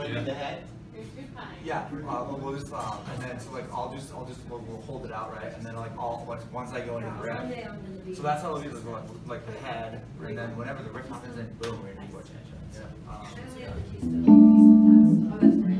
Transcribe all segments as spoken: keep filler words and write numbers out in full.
want to Yeah. do the head? Yeah, uh, we'll just, um, and then so like I'll just, I'll just, we'll, we'll hold it out, right? And then like all, once, once I go into the riff. So that's how it'll be, like, like the head, and then whenever the riff happens, then boom, we're gonna go change it. Yeah. Um, so yeah. Oh, that's great.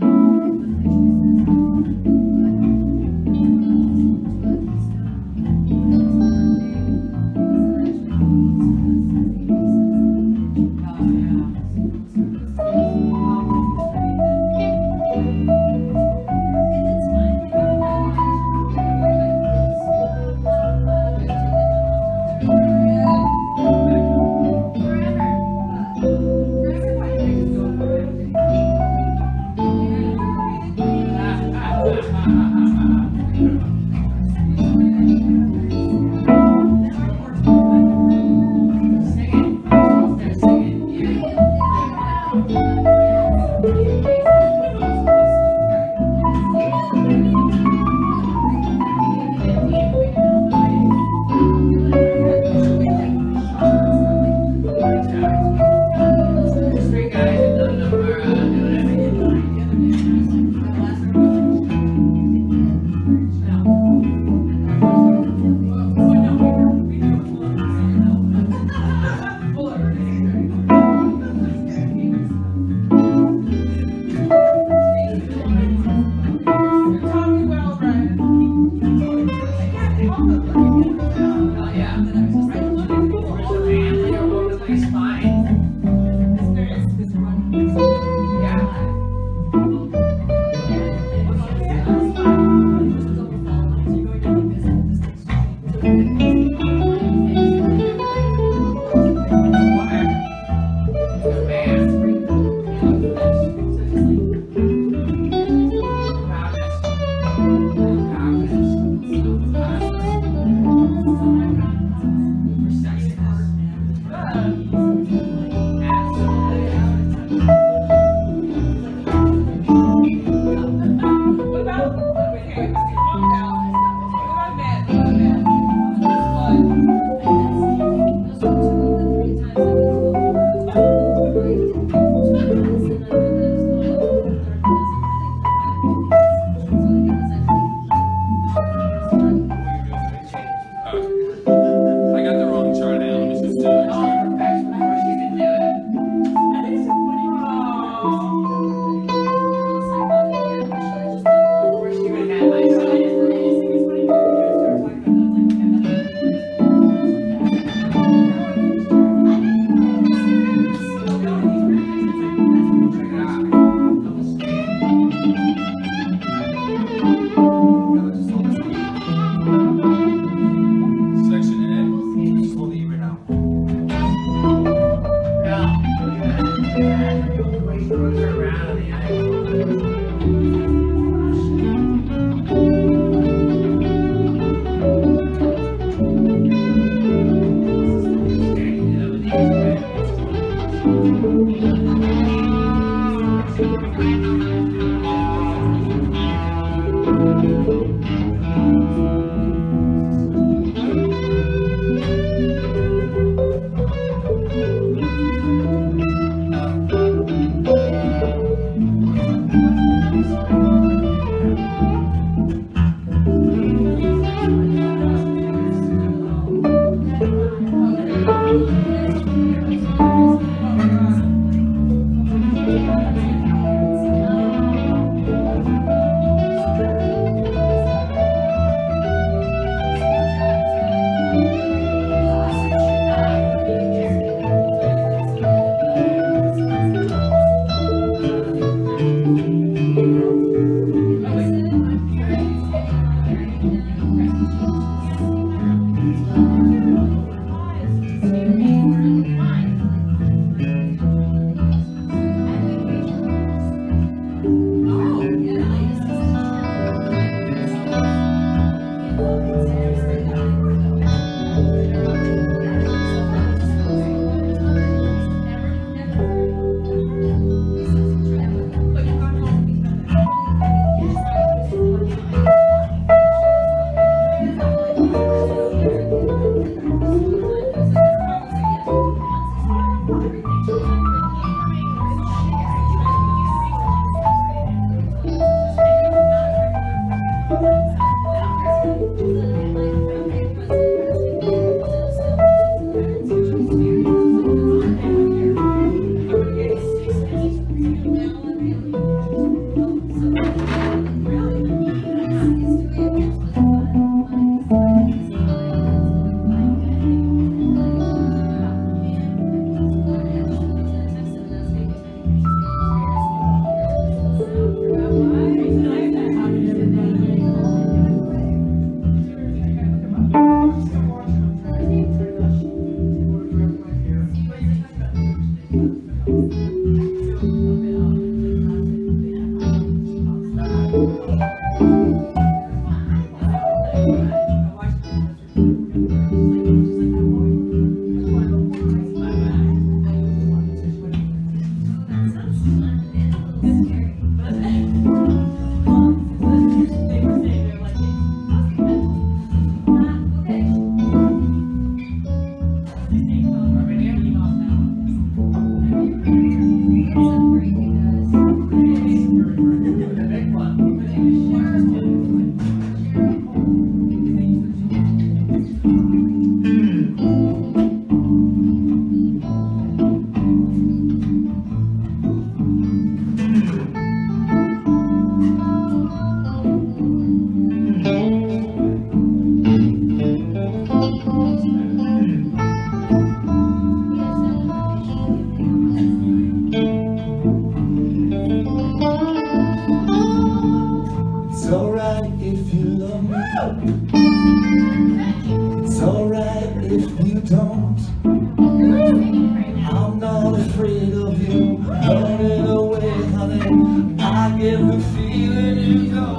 I get the feeling you know.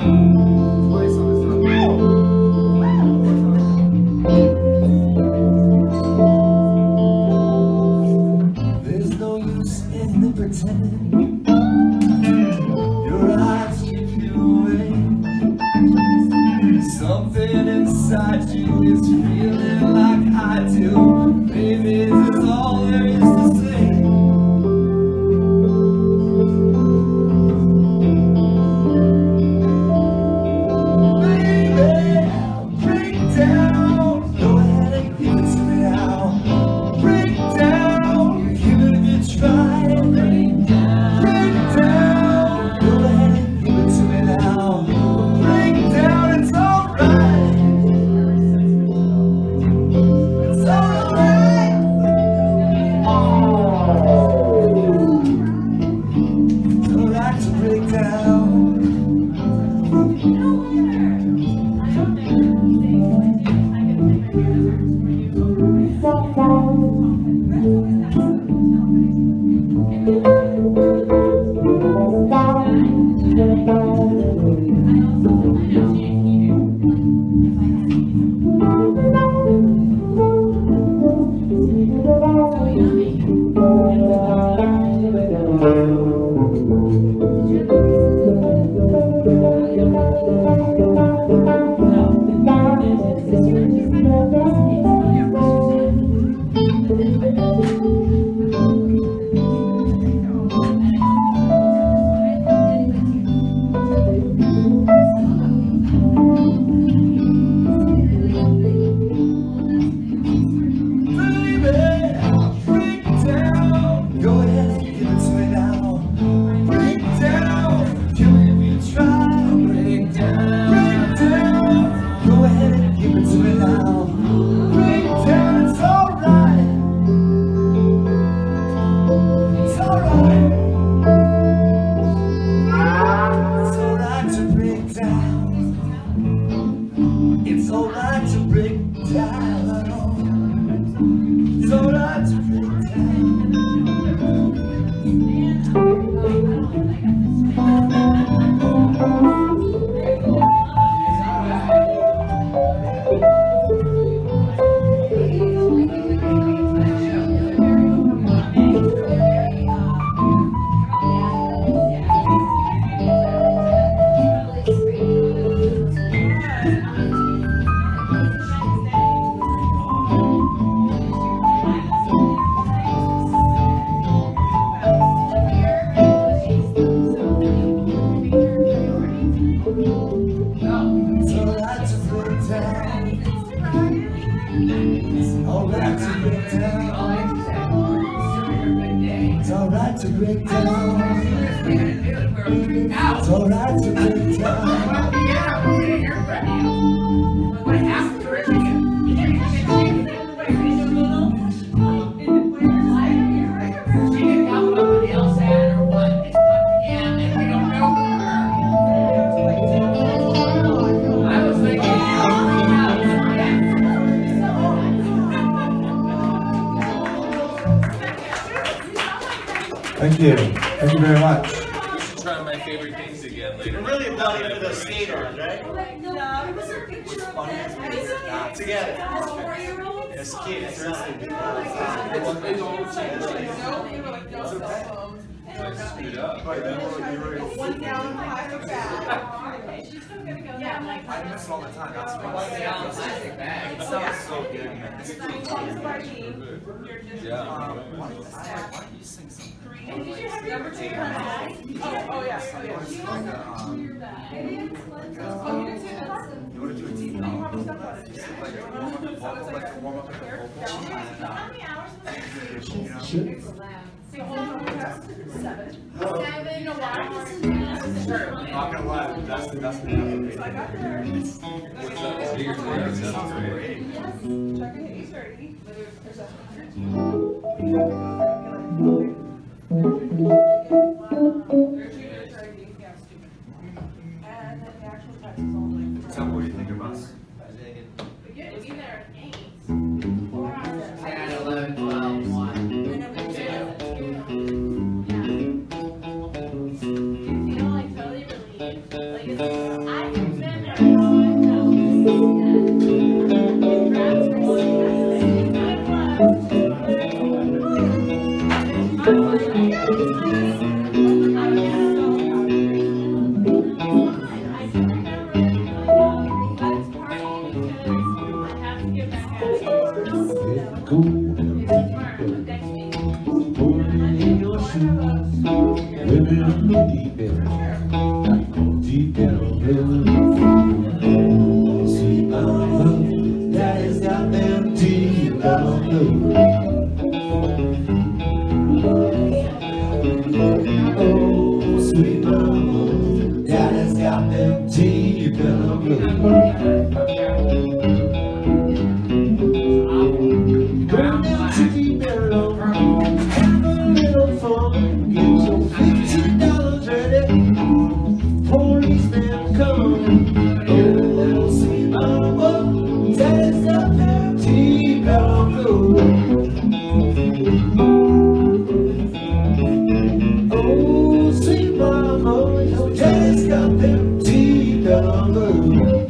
There's no use in the pretending. Your eyes keep you away. Something inside you is feeling like I do. Baby, this is all there is to say. Baby, break down. Go ahead and give it to me now. Break down. Give it a good try. Break down. Break down. Go ahead and give it to me now. Break down. It's alright. It's alright. It's alright to break down. It's alright to break down. It's alright to break down. It's alright to break down. It's alright to break down. What happened to it? You didn't get she didn't come up with the L S A T or what? It's one P M and we don't know from her. I was thinking, Thank you. Thank you very much. You should try my favorite things again later. We're really applauding for those skaters, right? No, it was a picture of them. Together. Four-year-olds. It's cute. It's really It's they all change. No, they were like, no cell phones. Like screwed up. One down, five are bad. She's still gonna go down like. I miss it all the time. That's one why. gallon plastic bag. It sounds so good, man. Yeah. Um, why don't you- I- why don't you sing something? And did you have number two? Oh, oh, yeah, oh, yeah. Like a, um, Oh, you didn't say that? you want to do a deep You down? have stuff on it. Just like a warm up, vocal, like a warm up at the vocal. And, uh, How many hours? you know, So hold on, test. Seven. Seven. You know why? I'm not gonna lie, that's the best thing So I I've got there. What's up? It's bigger than ever that. made. Sounds great. Yes. Check it, eight thirty. There's a There's your eight thirty. Yeah, stupid. And then the actual test is only. Tell me what you think of us. We get to be there at eight. Four hours. ten, eleven, twelve, one. And then we do. You feel like deep in, deep in blue. Sweet mama, daddy's got them deep down blue. Oh, sweet mama, daddy's got them deep down blue. Going down to deep yellow, have a little fun, get your fifty dollars ready. Policeman come. Oh, sweet mama, daddy's got them deep down blue. Oh, sweet mama, your daddy's got them deep down blue.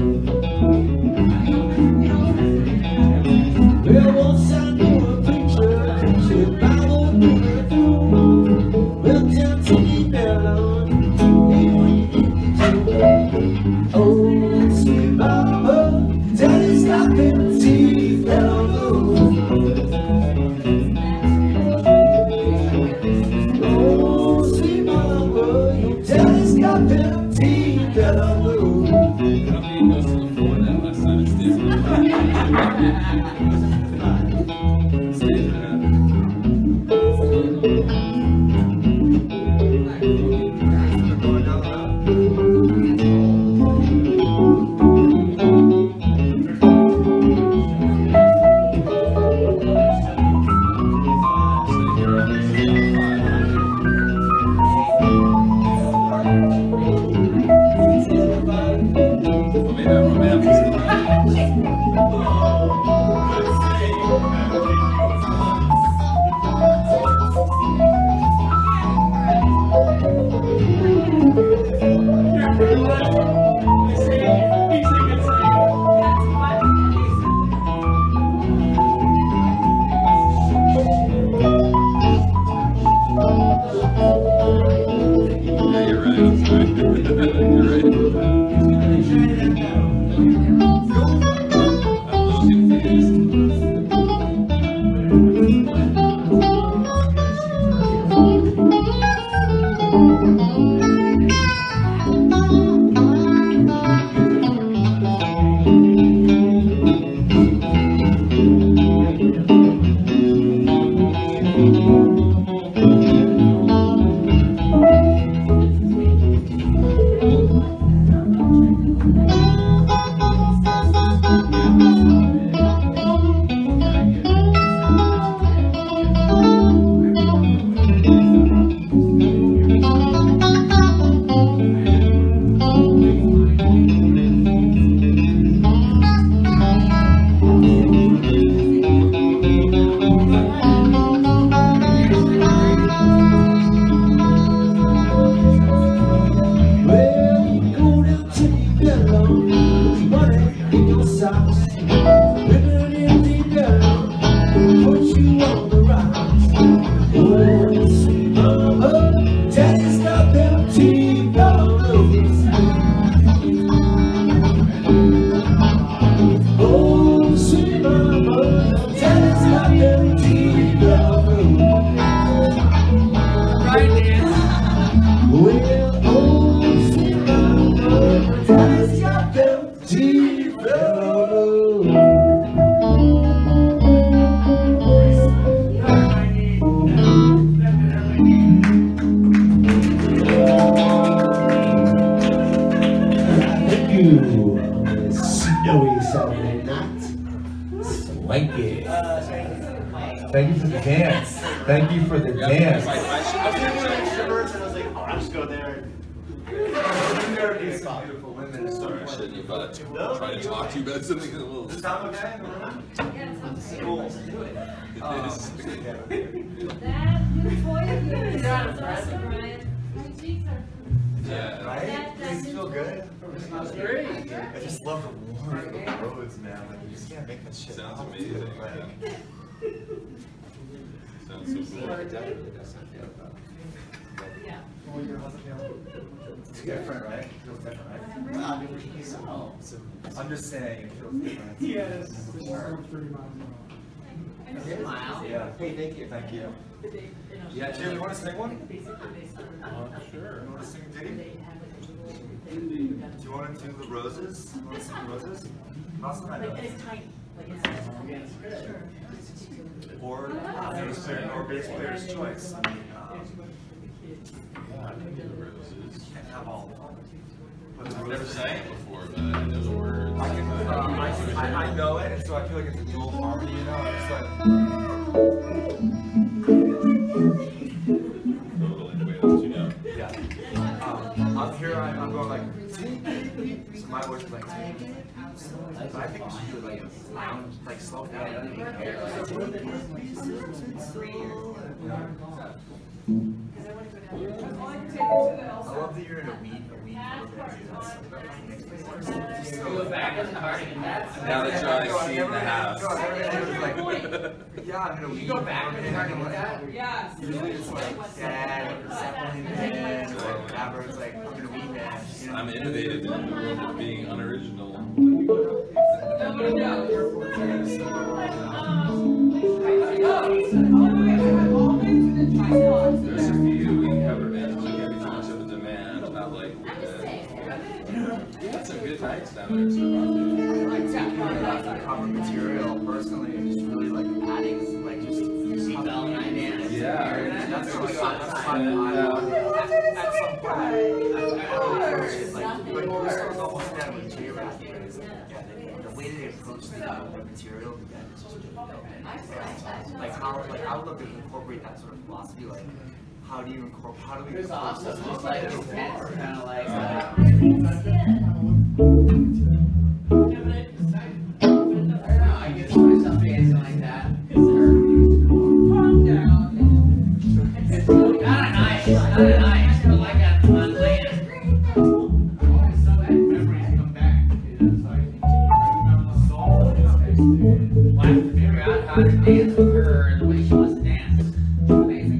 Well, once I knew a preacher, said Bible knew the fool. Well, down to deep down, oh, sweet mama, daddy's got them deep down blue. Oh, sweet mama, your daddy's got them deep down blue. Snowy Saturday night. Swanky. Thank you for the dance. Thank you for the dance. I was like, oh, I'll just go there. Beautiful women. Sorry, I shouldn't have uh, tried to talk to you about something a little. Is that okay? Cool. It is. That new toy of yours sounds awesome, Ryan. My cheeks are. Yeah. Right? That, that Does it new feel toy. good? Great. I just love the warmth of the roads, man. Like, you just can't make that shit Sounds up. amazing. Like, Sounds so cool. Yeah. it's different, right? It feels different, right? I'm just saying, it feels different. Yes. This is pretty miles an hour. Yeah. Hey, thank you. Thank you. Yeah, Jim, you want to sing one? Uh, sure. You want to sing a ditty? Do you want to do the roses? You want to sing the roses? Awesome, I know. It's tiny. Like it's sure. Or bass player, or bass player's choice. I mean, um, Yeah, I can do the roses. can't have all of them. But the I've never roses- sang it before, but I know the words. I can, uh, I, I, I know it, and so I feel like it's a dual harmony, you know? It's like, Totally. Wait, don't you know? yeah. Um, up here, I'm, I'm going like, so my voice is like, but I think we should do like, lounge, like slow down. I don't even care. All I can take you to the I Elsa. love that you're in a weed, a weed program. That's You go back in the heart and that's. Now that Johnny's seen the house. No, I've never been able to, like, yeah, I'm in a weed. You go back in the heart and program. that. Yes. Usually it's like dad or Zeppelin band or whatever. It's like I'm in a weed band. You know? I'm innovative in the world of being unoriginal. Nobody knows. There's a few we cover bands that get too much of a demand, not like uh, yeah, some good nights down there. So Like cover material personally is just really like adding like just Seatbelt and I dance. yeah, that's what that's what I And, uh, at, at some point I it's like like Bruce was almost down with J-Rap because yeah, the, the way that they approach the, uh, the material yeah, it's just like how like I would love to incorporate that sort of philosophy like how do you incorporate how do we It's awesome. It's like it's kind of like. Uh, I don't know. I get myself dancing like that. Calm down. It's not a nice, not a nice, but like a on land. So that memories come back. Well, I have to figure out how to dance with her and the way she wants to dance. It's amazing.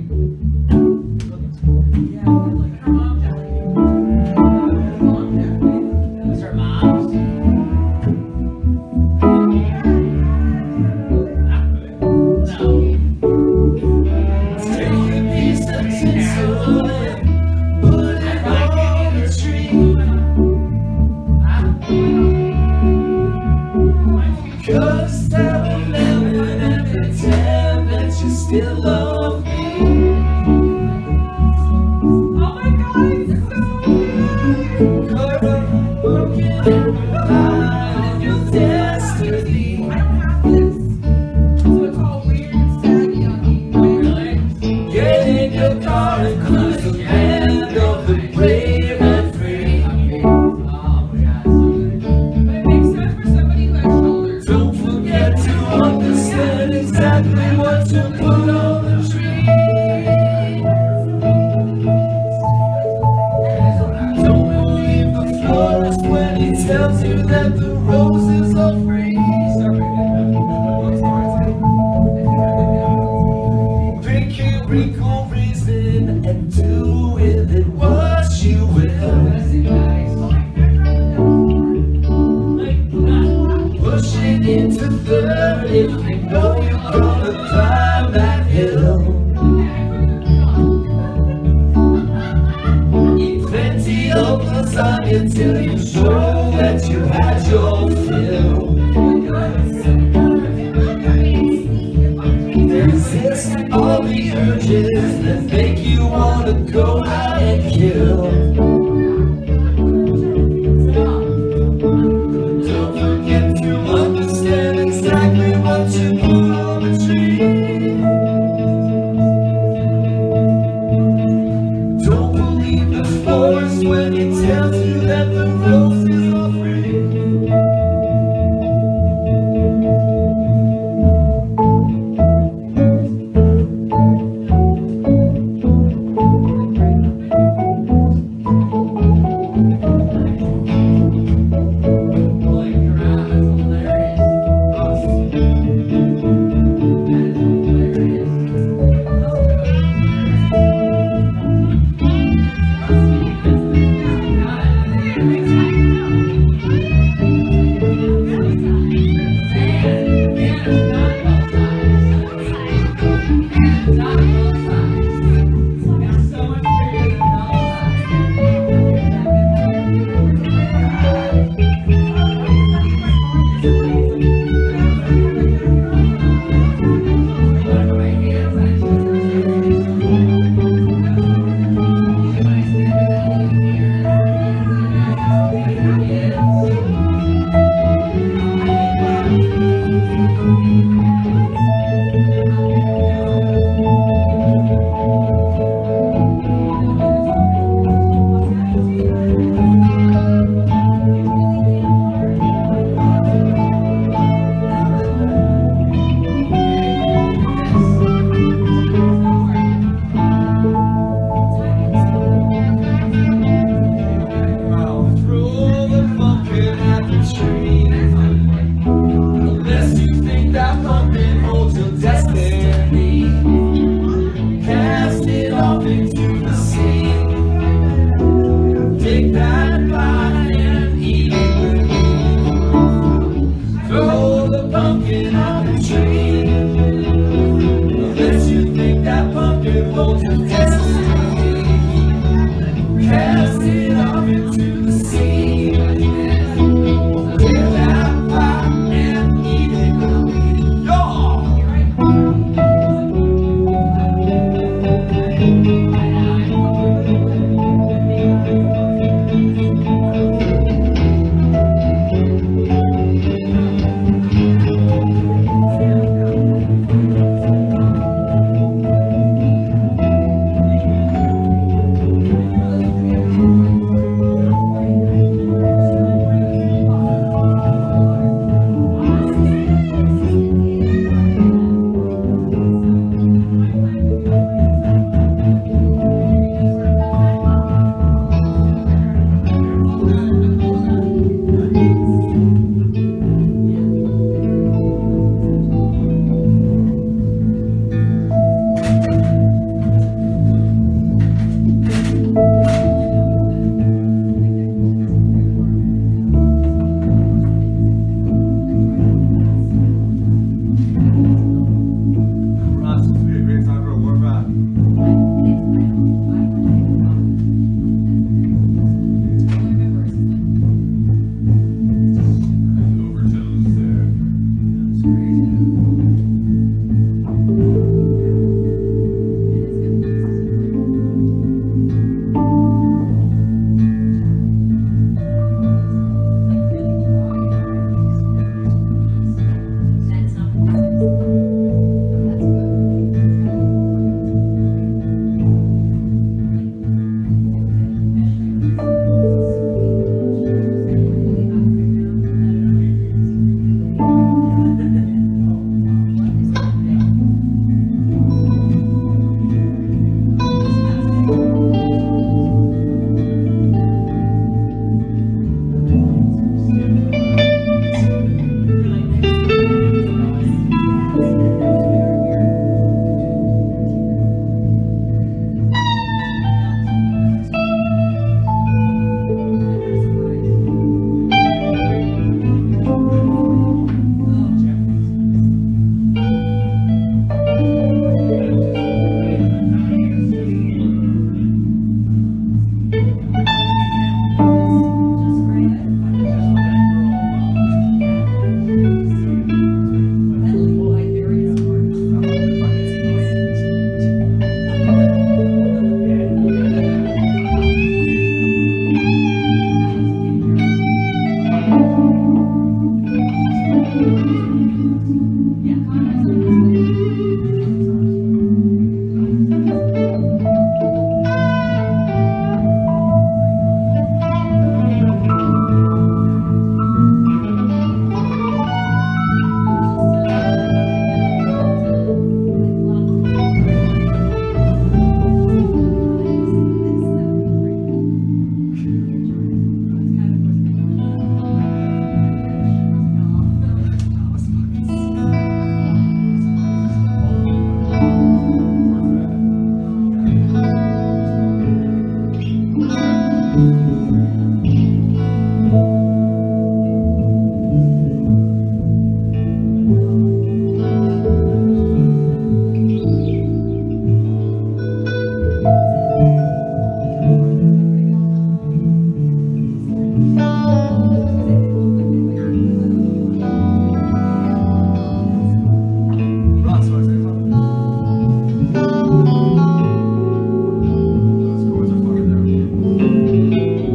Yeah, like her mom down. Her mom down. It's her mom's. No. Take a piece of tinsel and put it on a tree. Cause I remember and pretend that you still love me. Oh my God, it's so weird. Caught up broken line in your destiny. I don't have this. So it's all weird and saggy on me. Really? Get in your car and cruise the land of the brave and free. Oh my God, so good. But it makes sense for somebody who has shoulders. Don't forget to understand exactly what to put on the tree. Don't believe the florist when he tells you that the roses are free. Pick your wrinkle reason and do with it what you will. Push it into third if you know you're gonna climb that hill. Eat plenty of lasagna till you show that you had your fill. Resist all the urges that make you wanna go out and kill. Don't forget to understand exactly what you put on the tree. Don't believe the forest when he tells you that the roses are free. Holy crap, that's hilarious. That is hilarious. Those chords are fucking dope.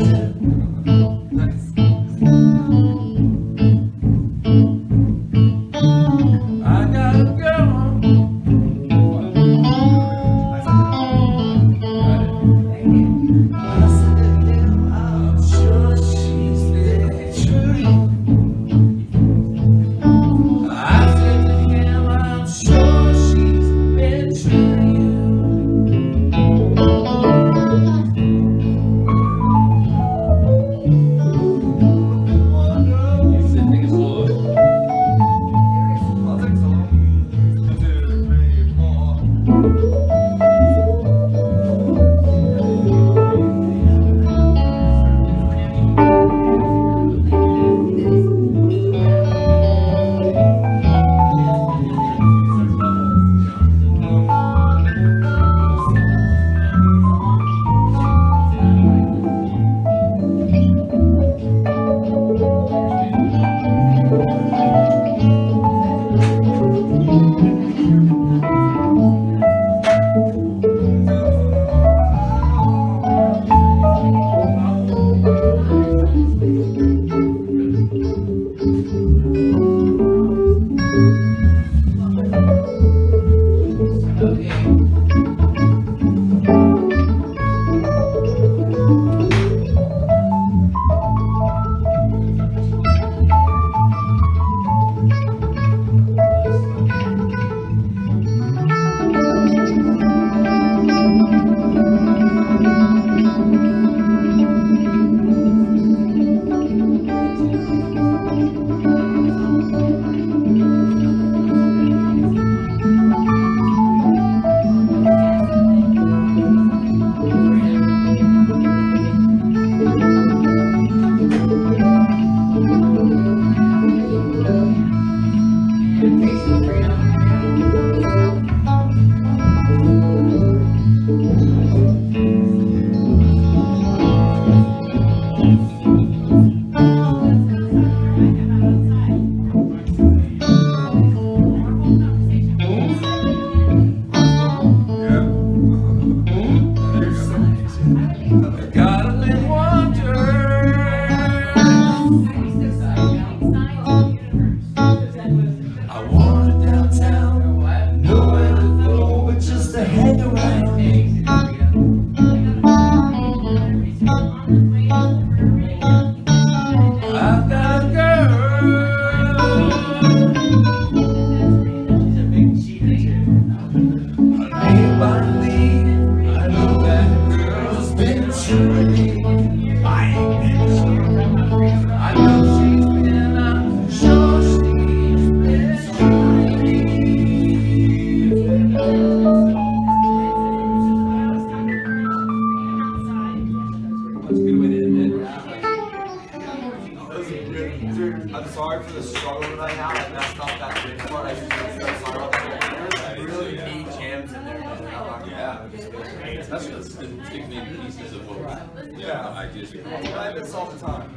I'm sorry for the struggle right now. I messed up that big part. I just I'm sorry about that. I really need jams in there, man. Yeah. That's what's the big main pieces of what we, yeah, the ideas we have. I miss all the time.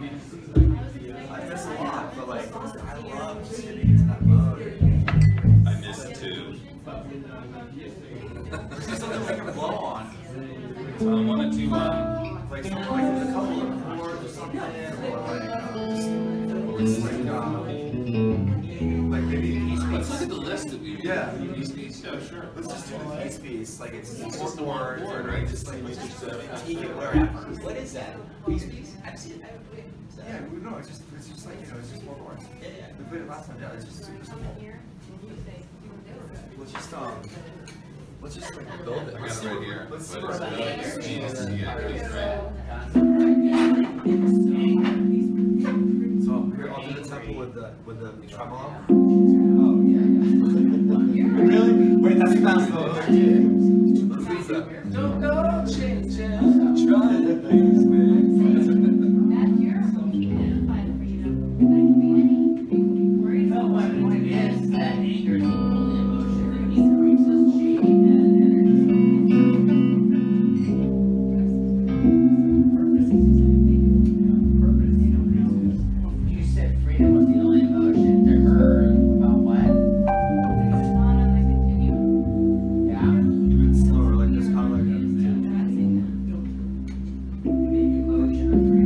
I miss a lot, but like, I love just getting into that mode. I miss it too. It's just something we can blow on. So I wanted to, um, Like, something like with a couple of chords or something, or like, uh, just, or just like, um, like maybe a piece let's piece. look at the list that we Yeah. Piece piece, yeah, sure. Let's just do the piece piece. Like, it's It's four just the one chords, chord, or right? just like, Just just like that. take it wherever. What is that? Piece piece? I've seen it. Yeah, we know, it's just, it's just like, you know, it's just four chords. Yeah, yeah. We played it last time, yeah, it's just super simple. Let's just, um, let's just like build it. I Let's got see it right what- here. Let's see But what it's, our uh, it's genius to get it piece right. So here, I'll do the tempo with the with the tremolo. Oh, yeah, Really? Wait, that's fast though. Let's do that. Don't go changing, try to please me. No, my point is that anger is the only emotion that increases chi and energy. You said freedom was the only emotion to her about what? Yeah? Even slower, like this kind of like Maybe emotion or freedom.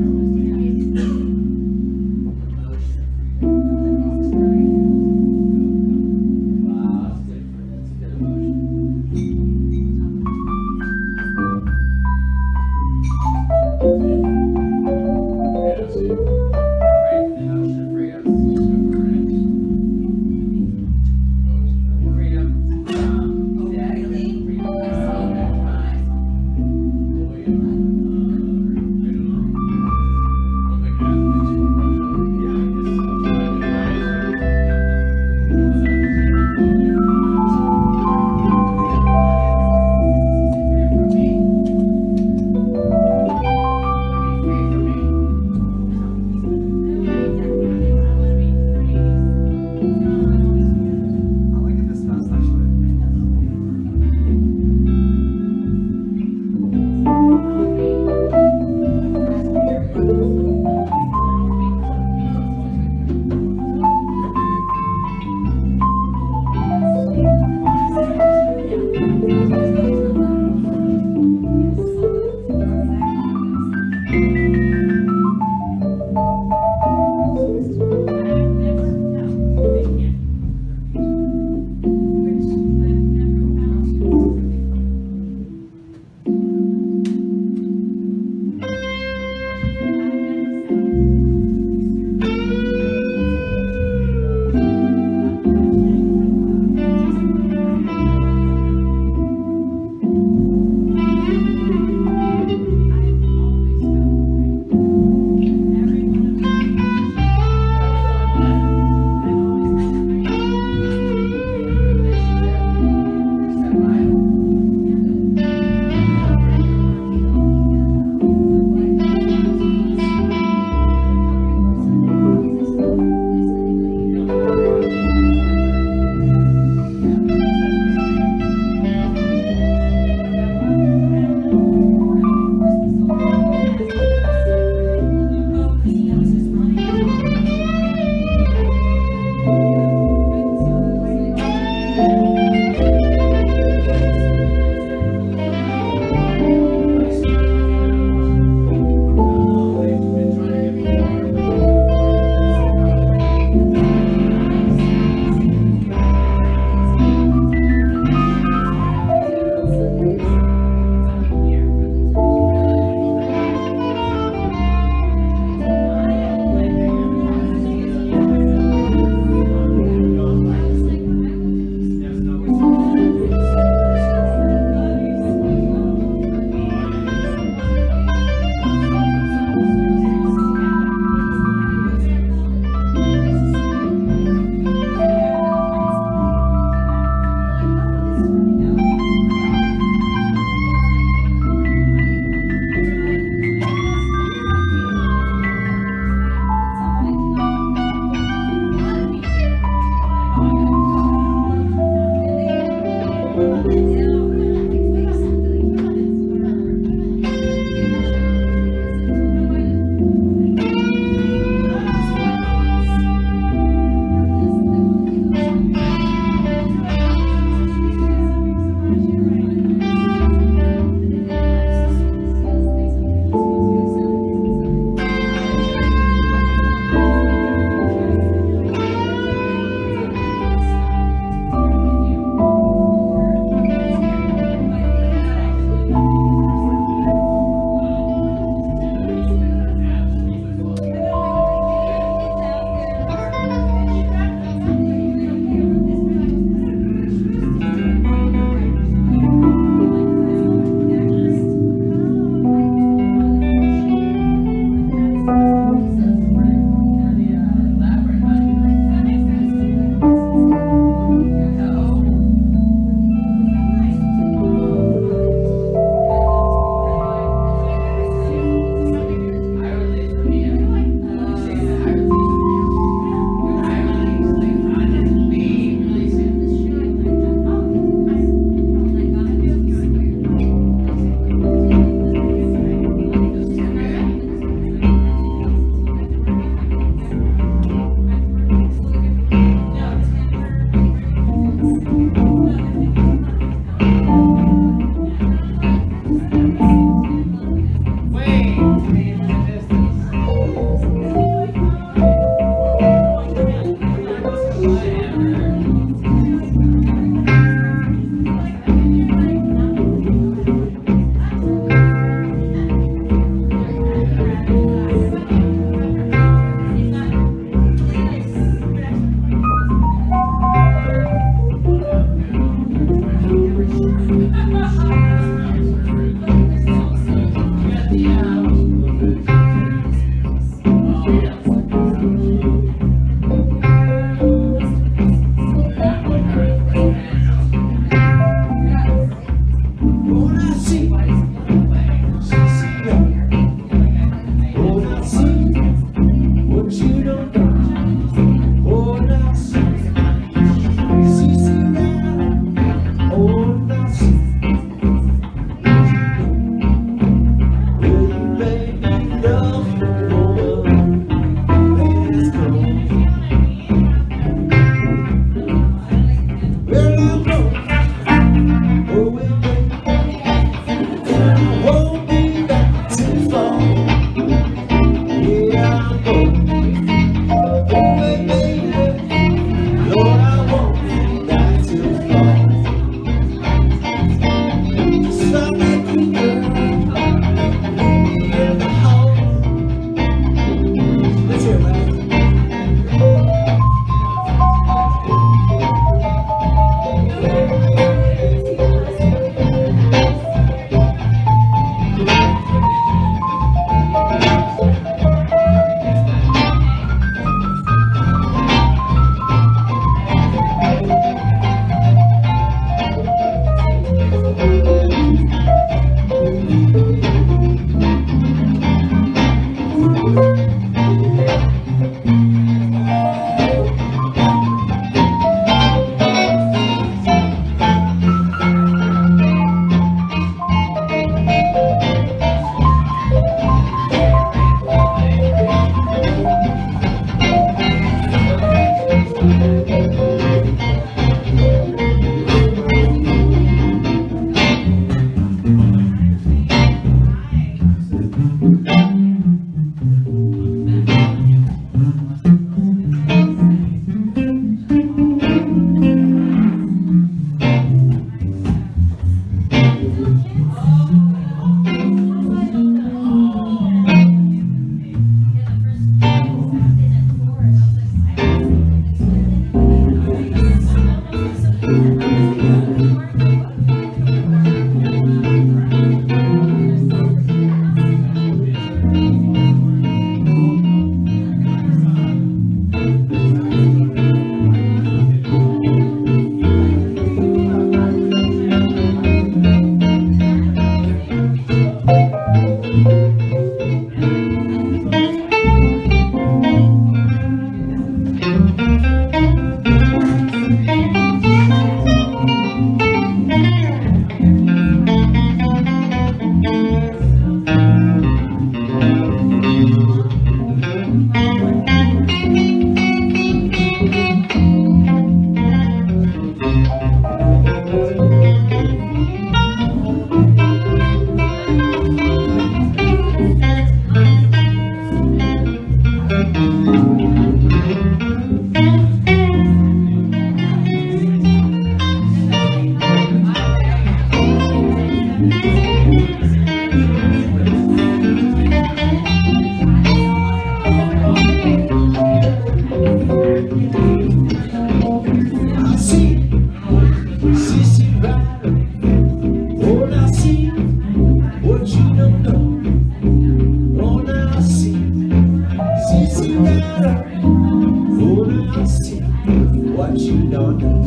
don't know. Oh, now I see, see, see better. Oh, now I see what you don't know.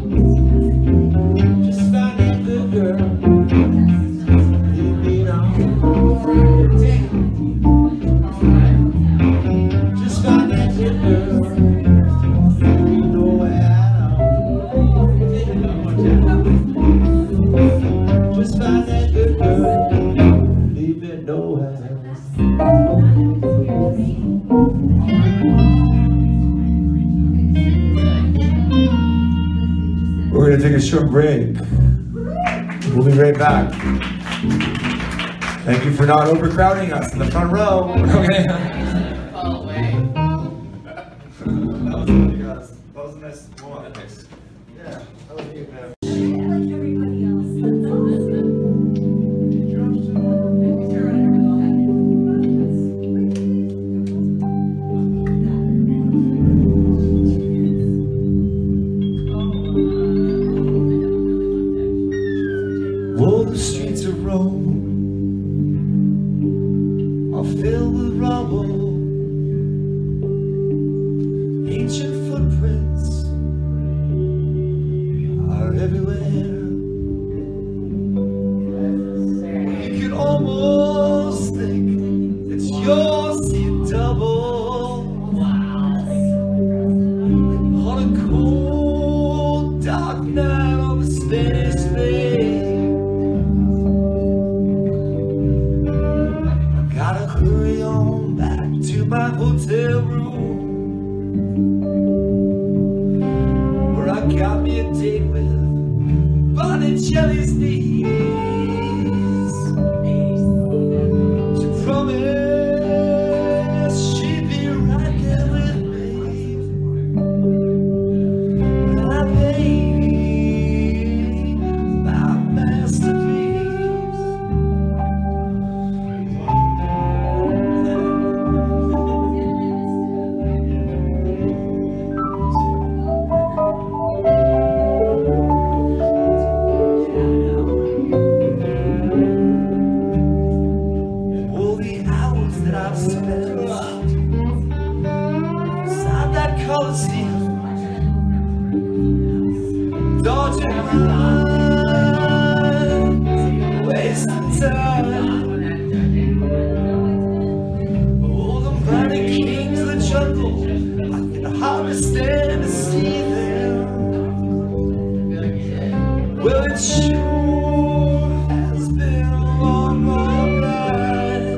Just find that good girl, leave me alone. Just find that good girl, leave me nowhere at all. Just find that good girl, leave me nowhere. We're going to take a short break. We'll be right back. Thank you for not overcrowding us in the front row. Okay. Fall away. That was funny, guys. That was a nice one. Nice. Yeah, that was good, man. Like everybody else. That's awesome. Oh, the streets of Rome are filled with rubble. Ancient footprints are everywhere. You can almost think it's yours, see double. On a cold, dark night on the Spanish Main. Gotta hurry on back to my hotel room, where I got me a date with Botticelli's niece. She promised she'd be right there with me when I paid my masterpiece. All the hours that I've spent inside that Collusion, dodging lines, wasting time. All the mighty kings of the jungle, I can hardly stand to see them. Well, it sure has been a long, long ride.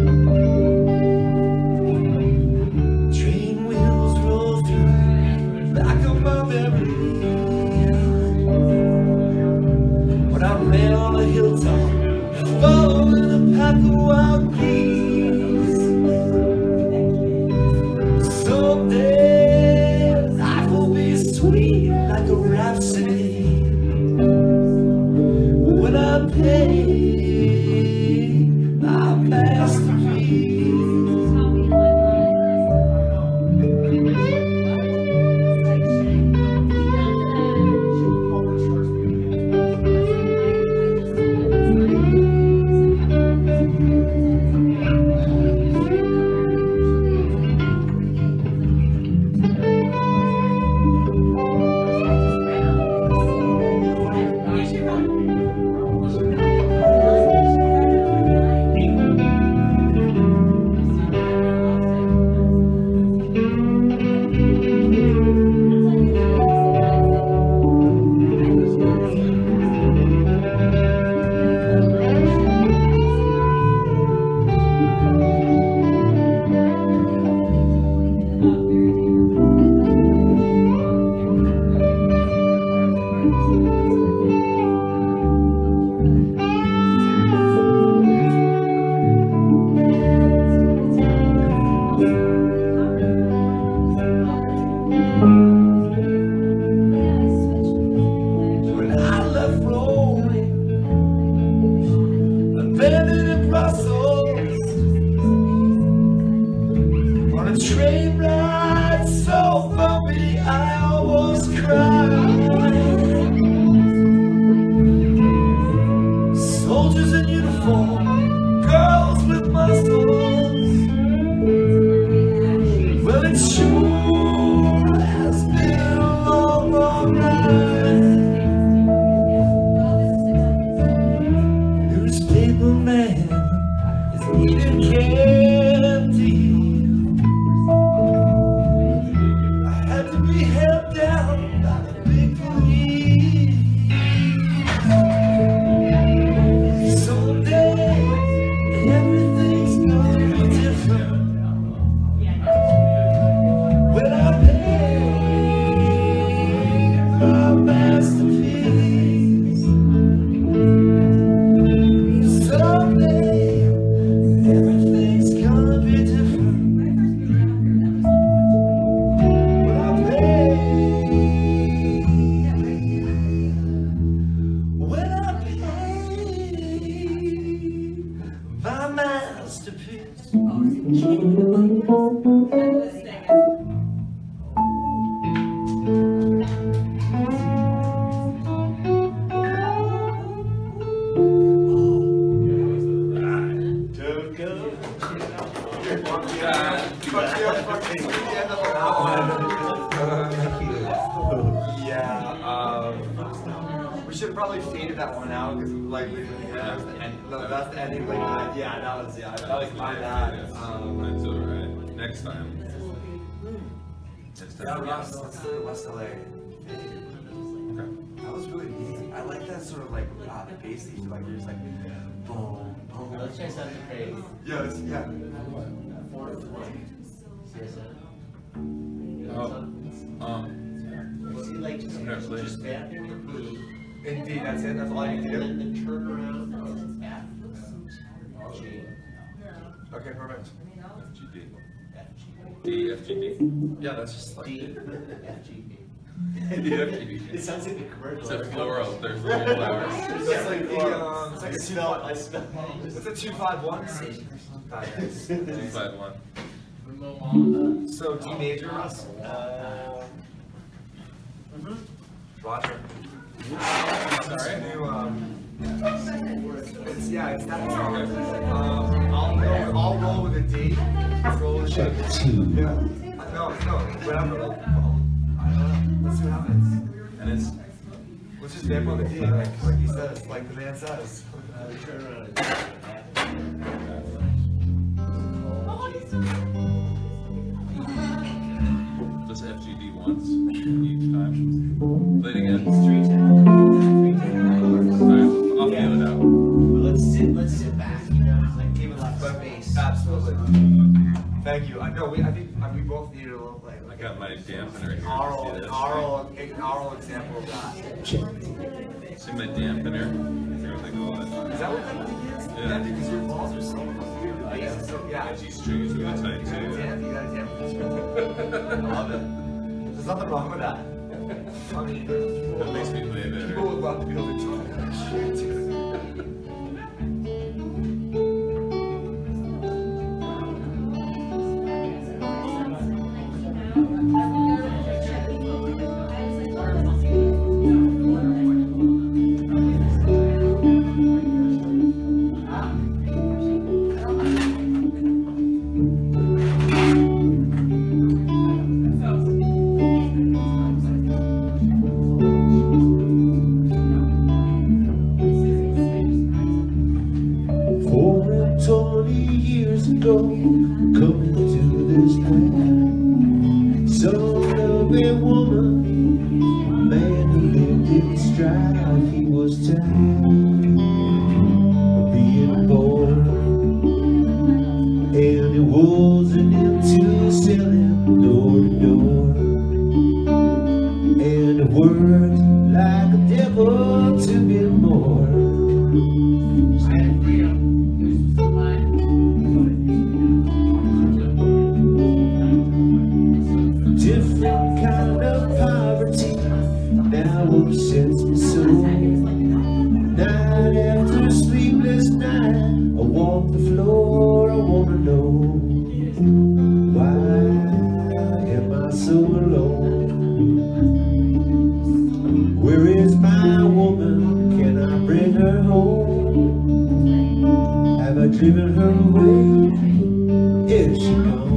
Train wheels roll through back of my memory. When I ran on a hilltop, following a pack of wild geese. Someday life will be sweet like a rhapsody when I pay my masterpiece. eating candy. I had to be held down by the big police. Someday everything's gonna be different when I pay my masterpiece. Someday everything's gonna be different when I pay, when I pay my masterpiece. Yeah, um, we should probably fade that one out because like that's the end. No, that's the ending. Like, uh, yeah, that was yeah, that was my bad. Um, That's alright. Next time. Next yeah, time. Ross, let's do it West L A. Okay. That was really neat. I like that sort of like uh, bass thing, like you're just like boom, boom. Let's try something crazy. Yeah, it's, yeah. Oh, um, See, like, just, Yeah, please. just back in the beat, Indeed, that's it. That's all I need to and do. then the turnaround is F, G, Okay, perfect. F G D. F, G, D, F G D. Yeah, that's just like. D, F, G, B. D, F G D. It sounds like a commercial. It's a floral, there's little flowers. It's like the um, it's like I a two smell, I five. smell. It's a two five one. Two, five, one. So D major, Russ. Uh, Roger. Sorry? New, um, it's, yeah, it's that song. Um, I'll go, I'll roll with a D. Roll with a D. Yeah. Uh, No, no, whatever. Like, I don't know. Let's see what happens. And it's, Let's just vamp on the D, like, like he says, like the man says. just F G D once, each time. Play it again. Three times. Alright, I'll feel it out. Let's sit, let's sit back, you know, like, give it a lot of space. Absolutely. Thank you. I know, we, I think uh, we both needed a little, like, I like got my dampener here. oral, See an this? oral, an oral example of that. See my dampener? Here they go. Is that what that thing is? Yeah. Because your balls are so weird. So, yeah. G strings really tight You gotta too. damp, you gotta damp. I love it. There's nothing wrong with that. I mean, That makes me play people better. would love to be able to do that shit. Twenty years ago, coming to this land, son of a woman, man who lived in strife. He was tired of being born, and it wasn't into selling door to door, and it worked like a devil to get more. Different kind of poverty now upsets me so. Night after sleepless night, I walk the floor. I wanna know, why am I so alone? Where is my woman? Can I bring her home? Have I driven her away? Is she gone?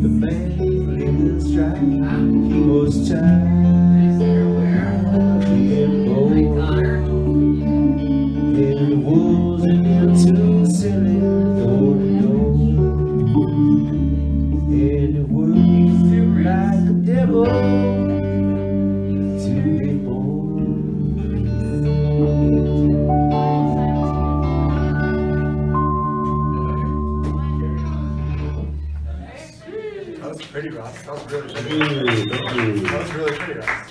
The man living stride, he was tired and bored, and wasn't too silly door to door, and it worked like a devil to get born. That was pretty, Ross. That was really Thank pretty. you, thank you. That was really pretty, Ross.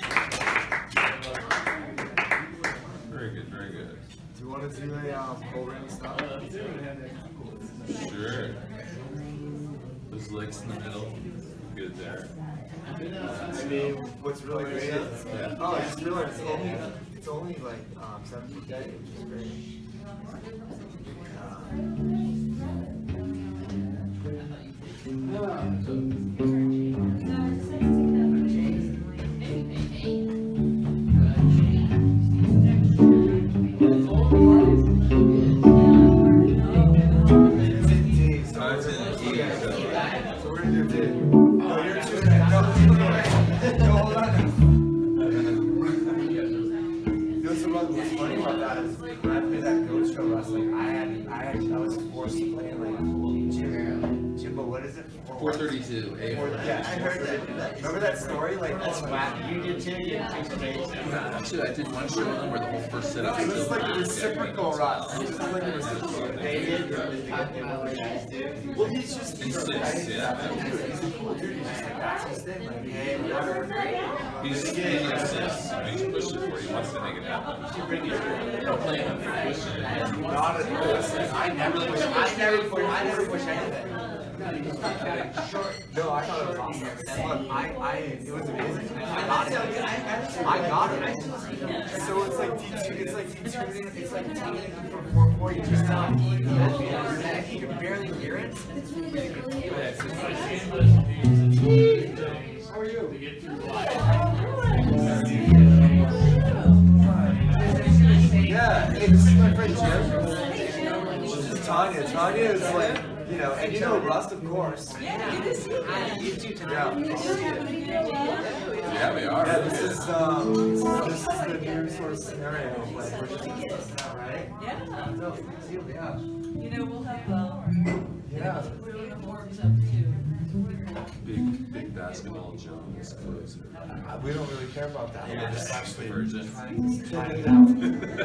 Very good, very good. Do you want to do a um, full ring style? Sure. Those licks in the middle. Good there. I mean, what's really great is, Yeah. oh, I just realized it's only, it's only like um, seven feet day, which is great. It's in D, so Oh, it's in we're- D, yeah, so- so- so we're gonna do D. No, you're two, no, no, hold on. You know, so what- what's funny about that is when I played that goat show wrestling, I had, I had, I was forced to play in like Jim, Jim, but what is it? four thirty-two. A Four- Yeah, I heard that. Remember that story? Like, that's whack. You did too, you did two days. Actually, I did one show with them where the whole first setup It was was still like a reciprocal, Ross. It was like a reciprocal. They did, they were guys too. Well, he's just, he's a Insists, yeah. He's a cool dude. He's just like, that's his thing. Like, hey, whatever. He's, he insists. I mean, he's pushed it for it. He wants to make it happen. I'm playing him for pushing it. Not at all. Listen, I never push, I never push, I never push anything. No, I thought it was awesome. And look, I, I, it was amazing. I got it. I got it. So it's like D two, it's like D two, it's like taking it from four four, you just not eat the N B A. You can barely hear it, but you can feel it. So it's like, how are you? Yeah, hey, this is my friend Jim. This is Tanya. Tanya is like, you know, and you know Rust, of course. Yeah, you can see that. You too, Yeah. Yeah, we are. Yeah, this is um, this is the new sort of scenario, like we're just testing out, right? Yeah. So, big deal, yeah. You know, we'll have, uh, Yeah. we're doing the forms up too. Big, big basketball Jones closer. Uh, We don't really care about that. We're just actually Virgin. trying trying it out.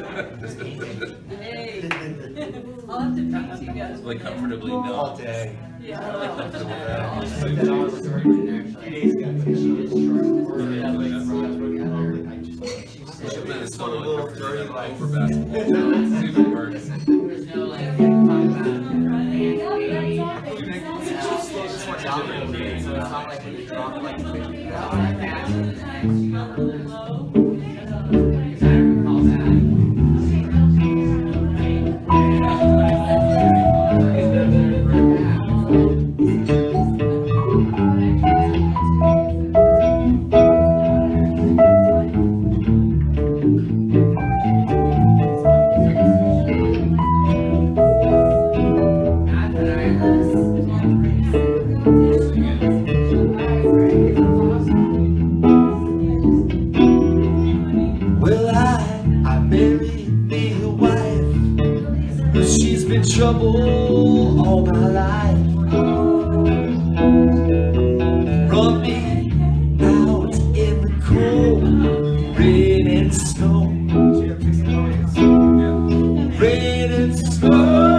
Hey. I'll have to talk to you guys. Like comfortably no. All day. Yeah. Like comfortably That no. was a few days ago, she just It's It's one of the little dirty like. over basketball. It's even worse. There's no like talk about Slow this one down a little bit, so it's not like when you drop like fifty down. Well, I, I married me a wife, but she's been trouble all my life. Run me out in the cold, rain and snow. Rain and snow.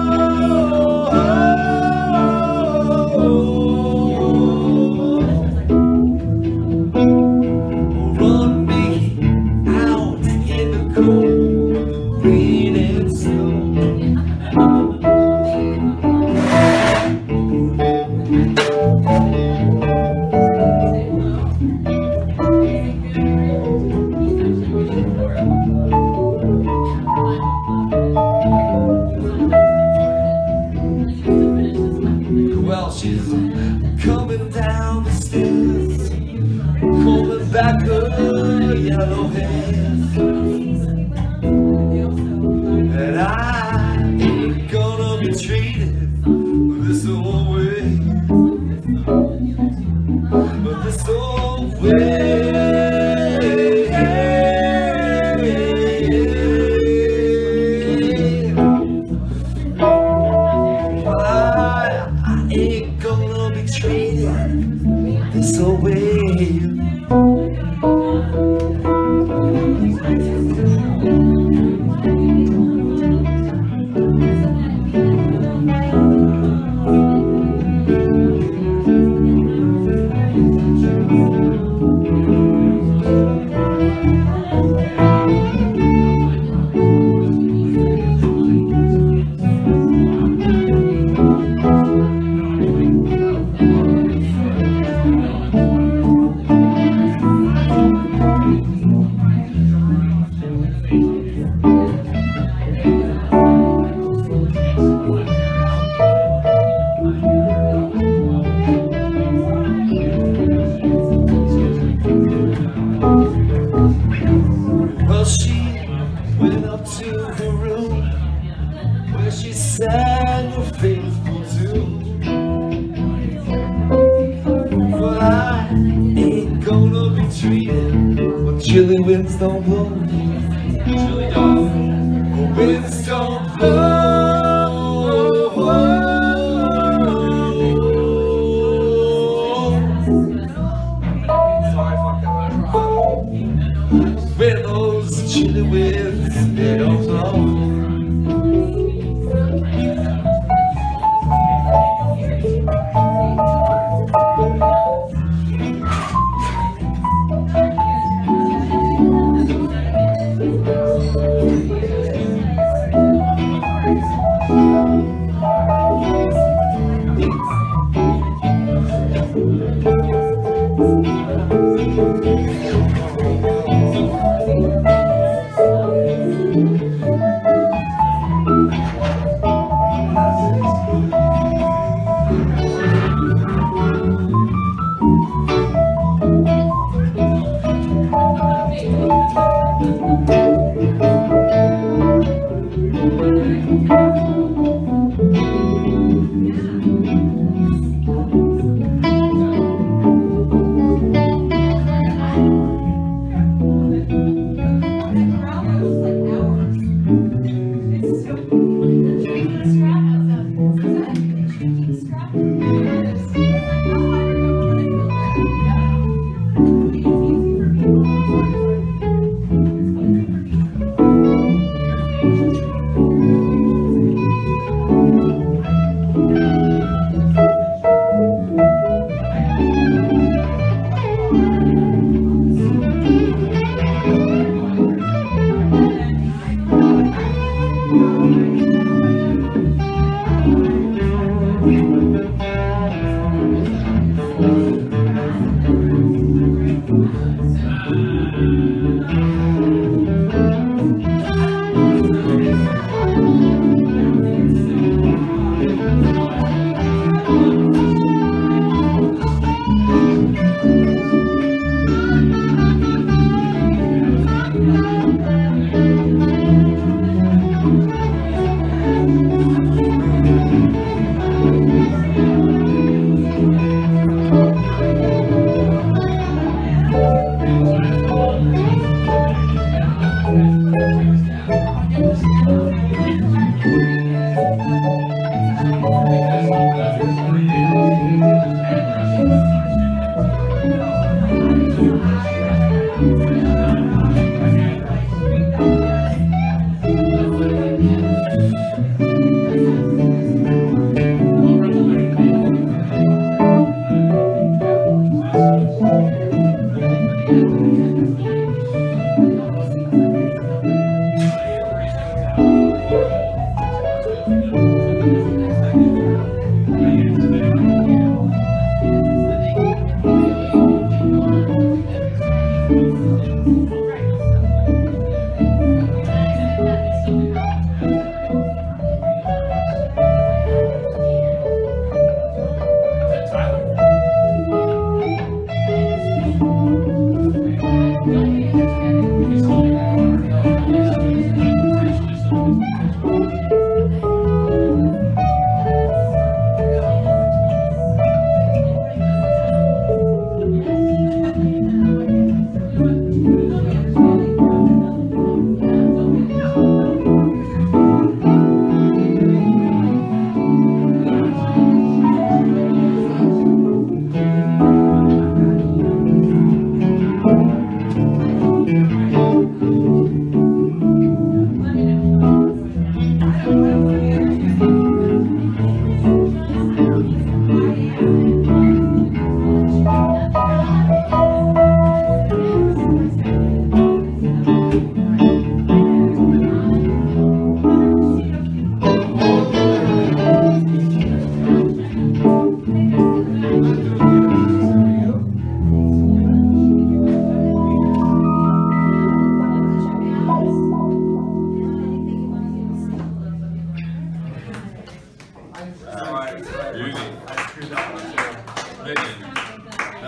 Run me out in the cold, rain and snow. Well, she's coming down the stairs, pulling back her yellow hair, and I ain't gonna be treated this old way. this away. Well, she went up to the room where she sang a faithful tune. But I ain't gonna be treated when chilly winds don't blow. Chilly don't. Winds don't blow. Sorry, fuck that. When those chilly winds, they don't blow.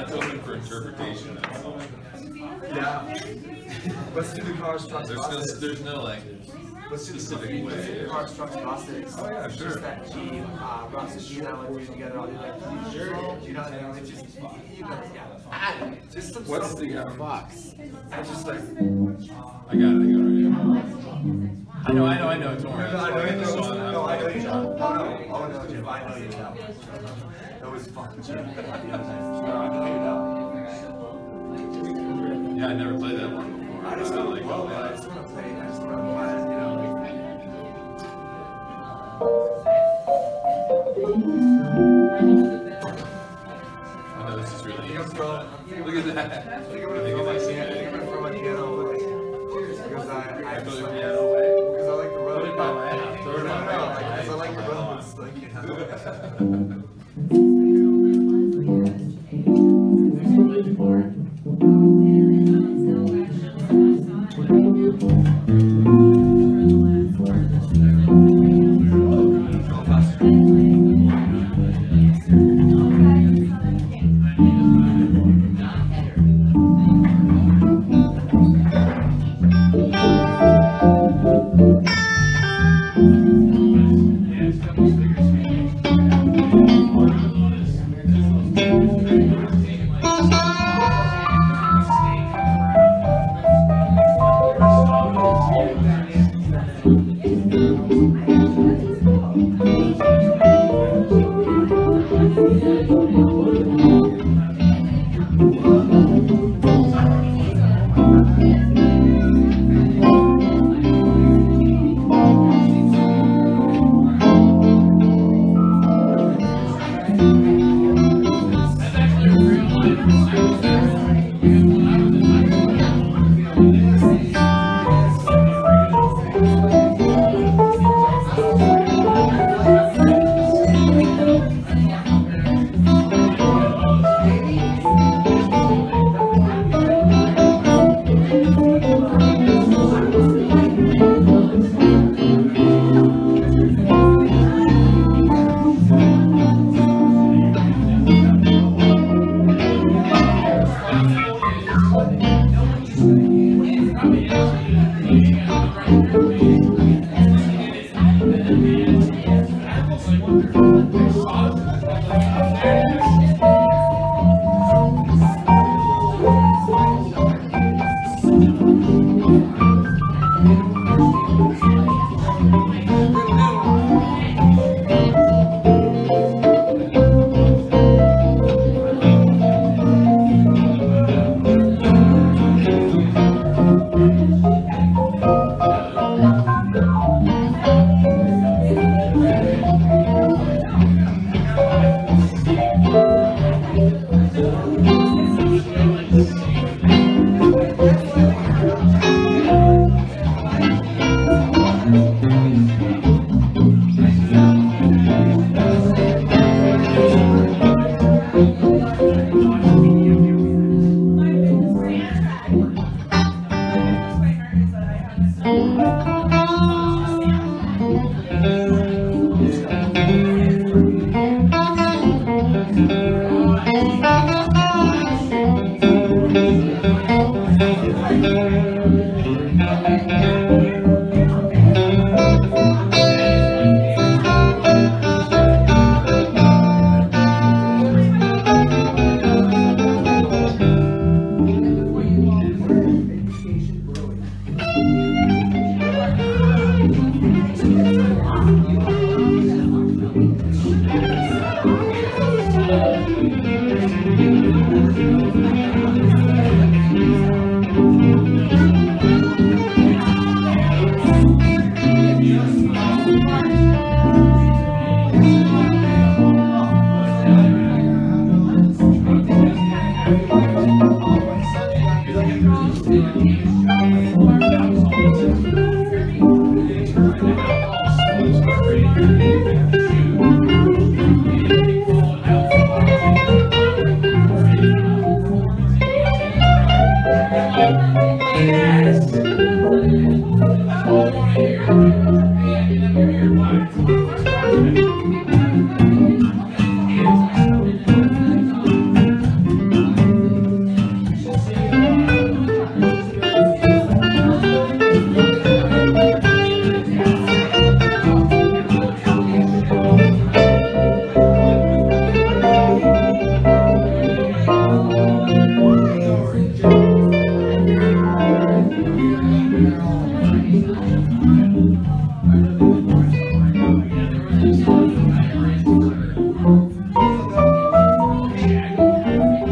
That's open for interpretation. That's all. Yeah. Let's do the cars, trucks, There's no, buses. there's no like Let's do the specific let's do the way. cars, trucks, buses. Oh, yeah, It's sure. just that G, uh, Russ and G and I like to do together. I'll do like, sure. You know, and it's just, you know, yeah. Just some What's stuff. the uh, box? It's just like, I got it. I got it right here. I know. I know. I know. Don't worry. no, I know you That's know. why I'm- No, I know you know. Oh no, oh no, Jim, I know you know. That was fun, Jim. The other night. No, I know you know. Yeah, I never played that one before. I just It's not don't like well, all I that. just want to play. I just want to play. You know. I know this is really I think I'm easy. throwing. Look at that. I think I'm gonna throw my piano. I think I'm gonna throw my piano away because I, I I just throw like, the piano away. because I like the road. Put it by my house. Throw it No, by no, my no, house. like, because I like the road. It's like, you know. Go faster.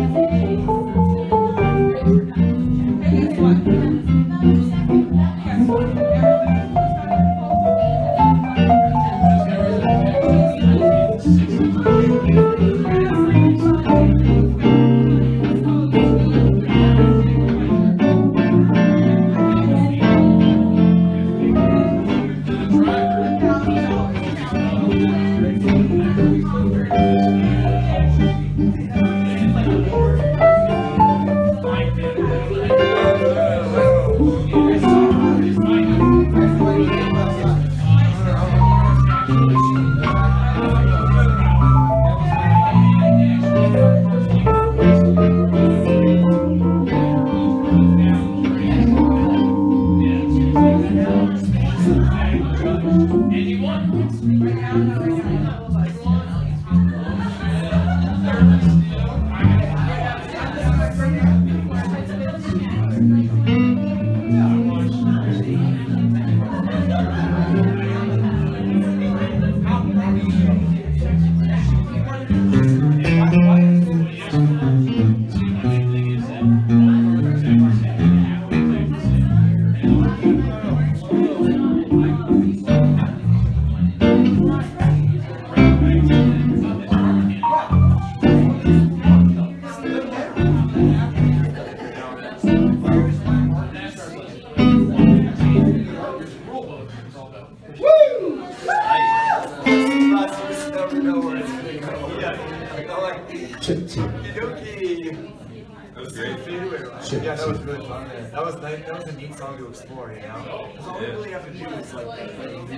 That was great. Yeah, that was really fun. Man. That was nice. That was a neat song to explore, you know? Because all we really have to do is like, like you know, and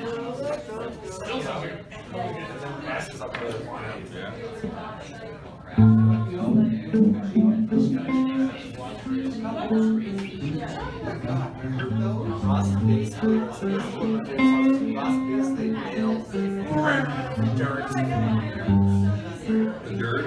then the rest is up to the one. Yeah. Ross basically, Ross basically nails dirt. The dirt.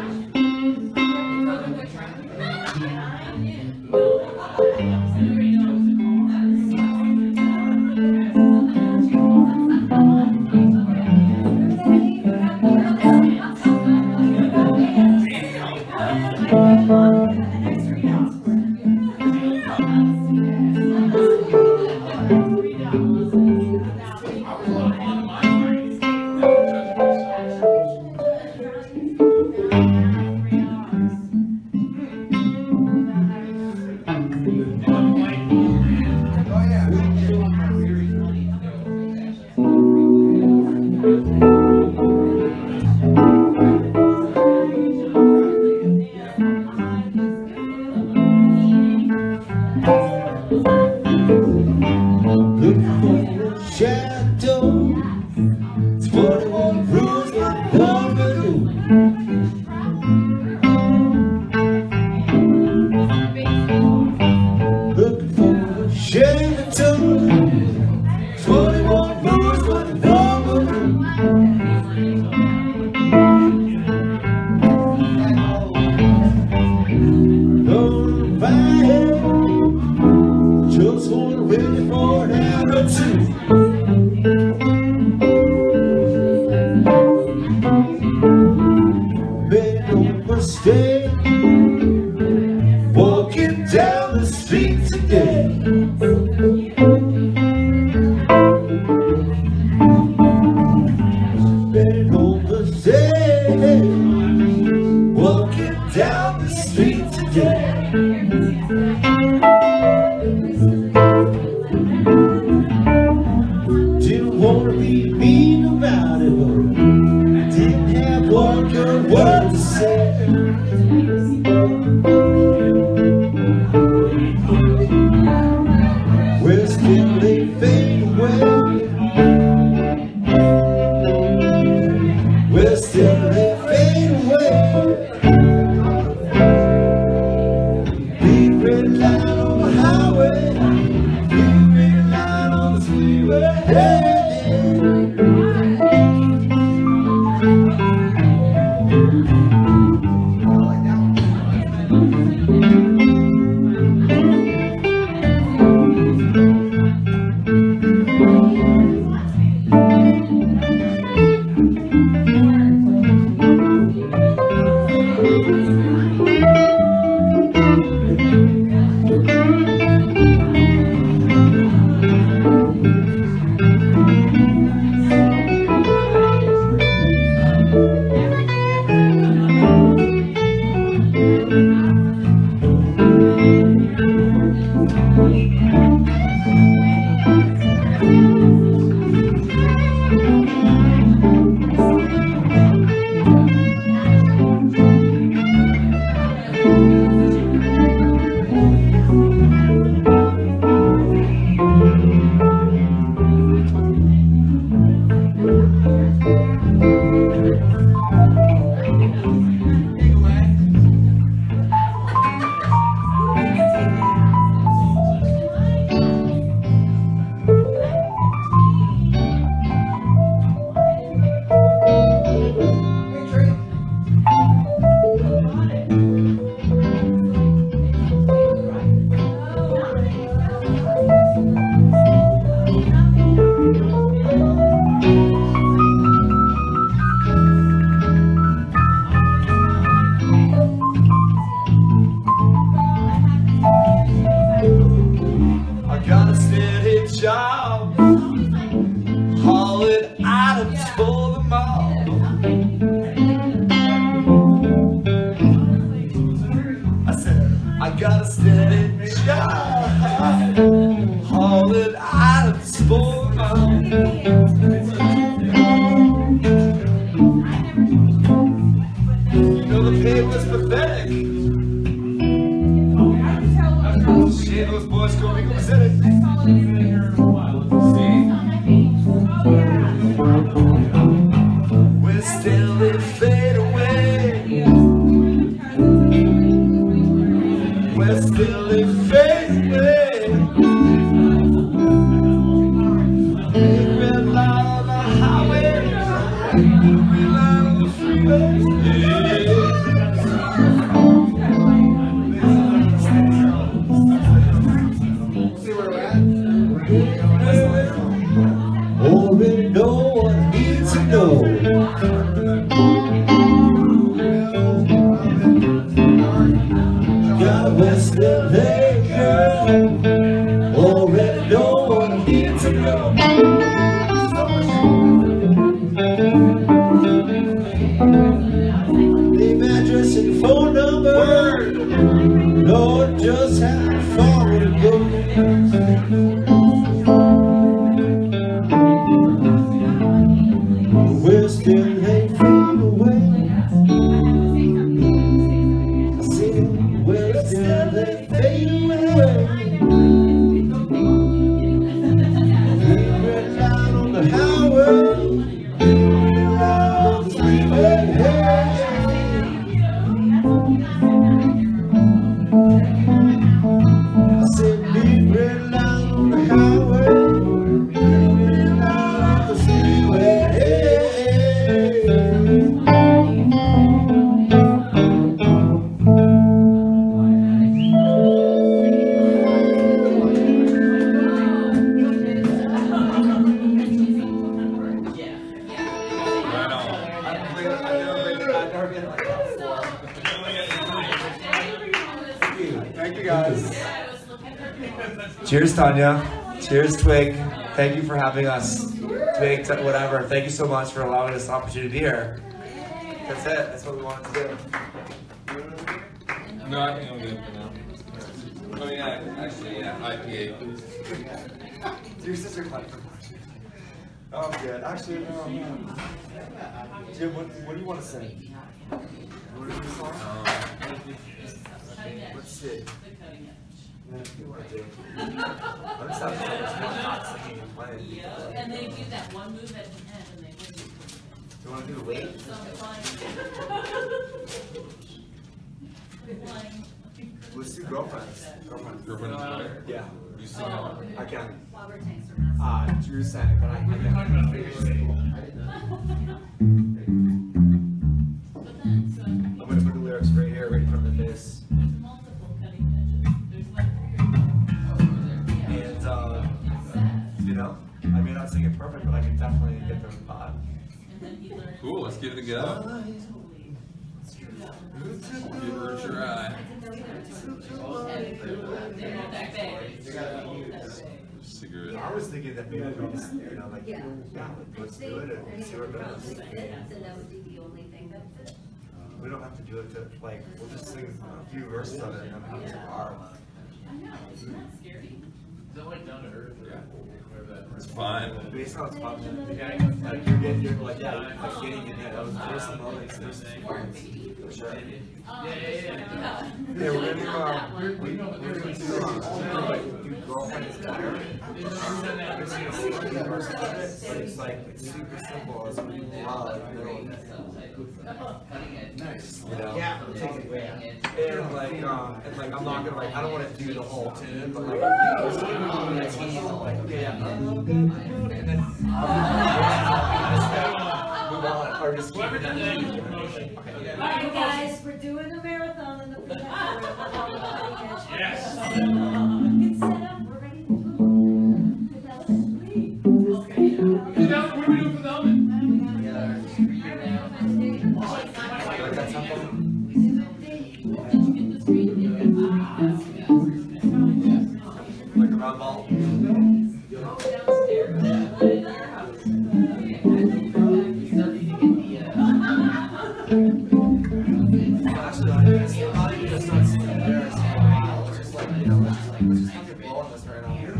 Red light on the highway. I got a steady shot, hauling out of the sport. You know the pay was pathetic. Shit, those boys go make pathetic. We're still in fade away. We're still in fade away. Big red light on the highway. Green light on the freeway. See where we're at? Already know what I need to know. Got a West L A girl. Already know what I need to know. Name, address, and phone number. Lord, just how far to go. We're still eight feet away. I said, we're still eight feet away. We're down on the highway. We're on the freeway. I said, big red line on the highway. We're on the freeway. Thank you guys. Cheers, Tanya. Cheers, Twig. Thank you for having us. Twig, whatever. Thank you so much for allowing us the opportunity to be here. That's it. That's what we wanted to do. No, I think I'm good for now. I mean, I, actually, yeah, I P A, please. Your sister clapped for Oh, I'm good. Actually, no, no. Jim, what, what do you want to sing? What is this song? Let's see. I'm just having so much fun not singing and playing. And they do that one move at the end and they win. Do you want to do the wait? So I'm flying. Let's do girlfriends. Girlfriends. Girlfriends better? Yeah. You sing out. I can. Robert takes her mask. Uh, Drew sang it, but I, I can't. But then, so I'm going to put the lyrics right here, right in front of the face. there's multiple cutting edges. There's like three or And, uh, It's sad. you know, I may not sing it perfect, but I can definitely get the vibe. And then he learns. Cool, let's give it a go. Give her a try. They're not that big. Cigarette. I was thinking that maybe we just, you know, like, yeah, Yeah. let's do it and see where it goes. Then that would be the only thing that fit. We don't have to do it to, like, we'll just sing a few verses of it and then have it to our. I know, isn't that scary? Is that like down to earth? Yeah. Whatever that- It's fine. Based on it's fun, like, you're getting, you're like, yeah, like getting in there. Those, there's some moments, there's some moments, for sure. Um, Yeah, yeah, yeah. Yeah, we're gonna do, um, we, we, we're gonna do, um, like, do girlfriend is better. It's gonna see a few verses of it, but it's like, it's super simple, it's really loud, you know. Nice. You know? Yeah, it takes it way out. And like, um, and like, I'm not gonna like, I don't wanna do the whole tune, but like, it's like, okay, yeah, and then, move on, or just keep it in. All right, guys, we're doing a marathon in the weekend. Yes. It's set up, we're ready to move. Get out, what are we doing for the helmet? Like that tempo? Like a round ball? Actually, I guess, I guess not singing there.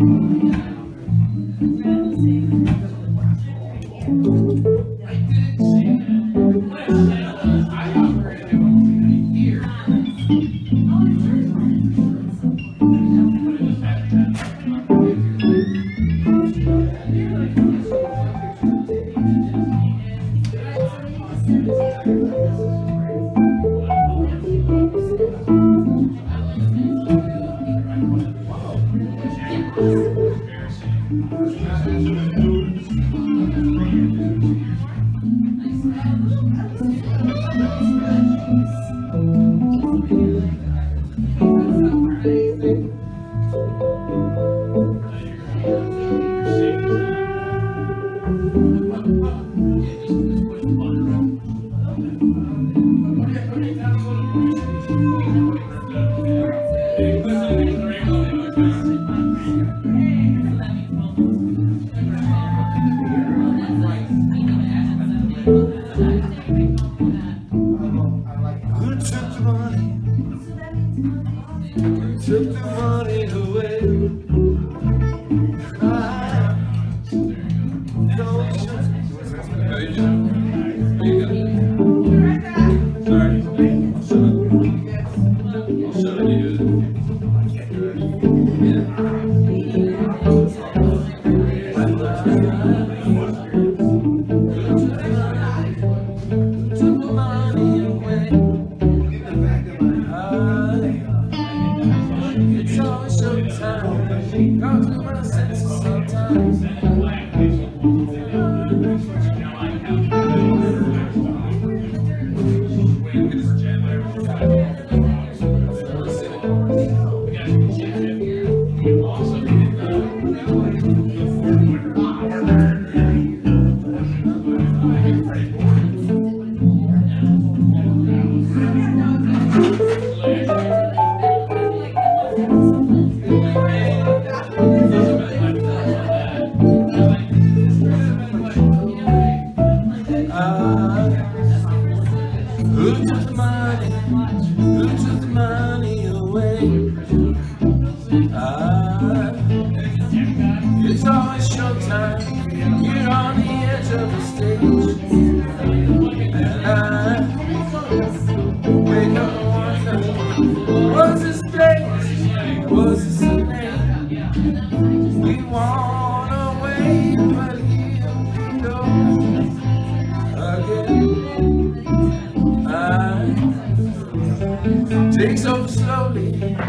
Takes over slowly,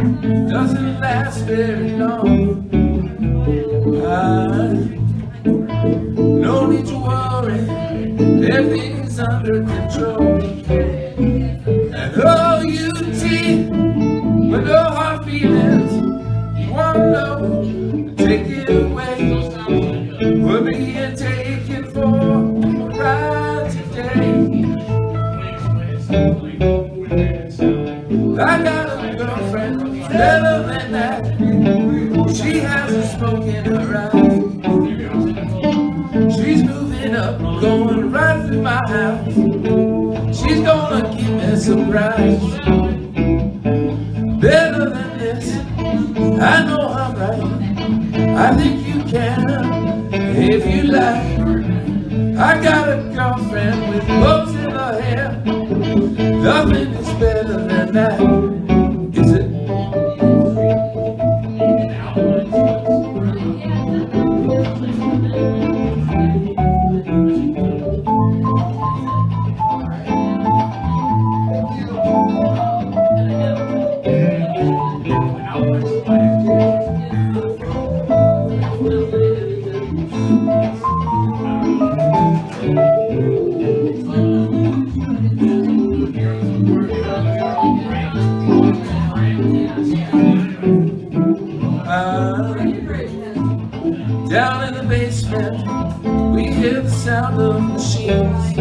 doesn't last very long. I, no need to worry, everything's under control. And oh, you teeth with no hard feelings, you want to know, take it away. We're being taken for a ride today. I got a girlfriend, better than that. She has a smoke in her eyes. She's moving up, going right through my house. She's gonna give me a surprise. Better than this, I know I'm right. I think you can, if you like. I got a girlfriend with bows in her hair. Nothing is better than that, is it? Down in the basement, we hear the sound of machines.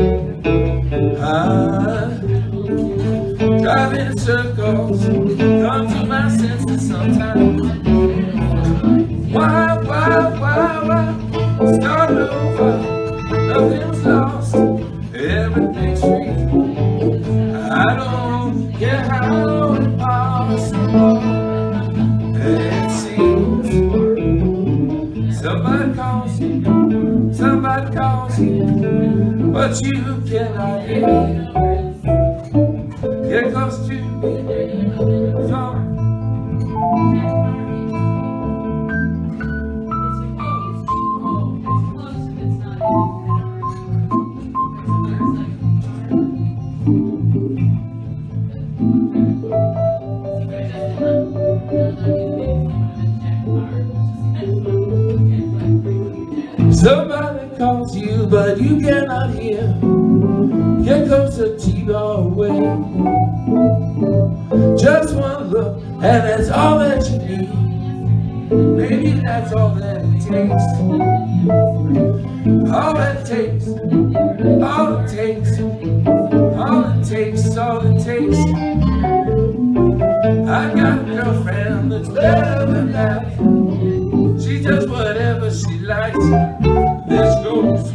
I drive in circles, come to my senses sometimes. Why, why, why, why, start over, nothing's lost, everything's free. I don't care how impossible it seems. but you cannot hear me. Get close to me, talk. Somebody calls you, but you cannot hear. Get closer, T-bar away. Just one look, and that's all that you need. Maybe that's all that it takes. All it takes, all it takes, all it takes, all it takes. I got a girlfriend that's better than that. She does whatever she likes. This goes.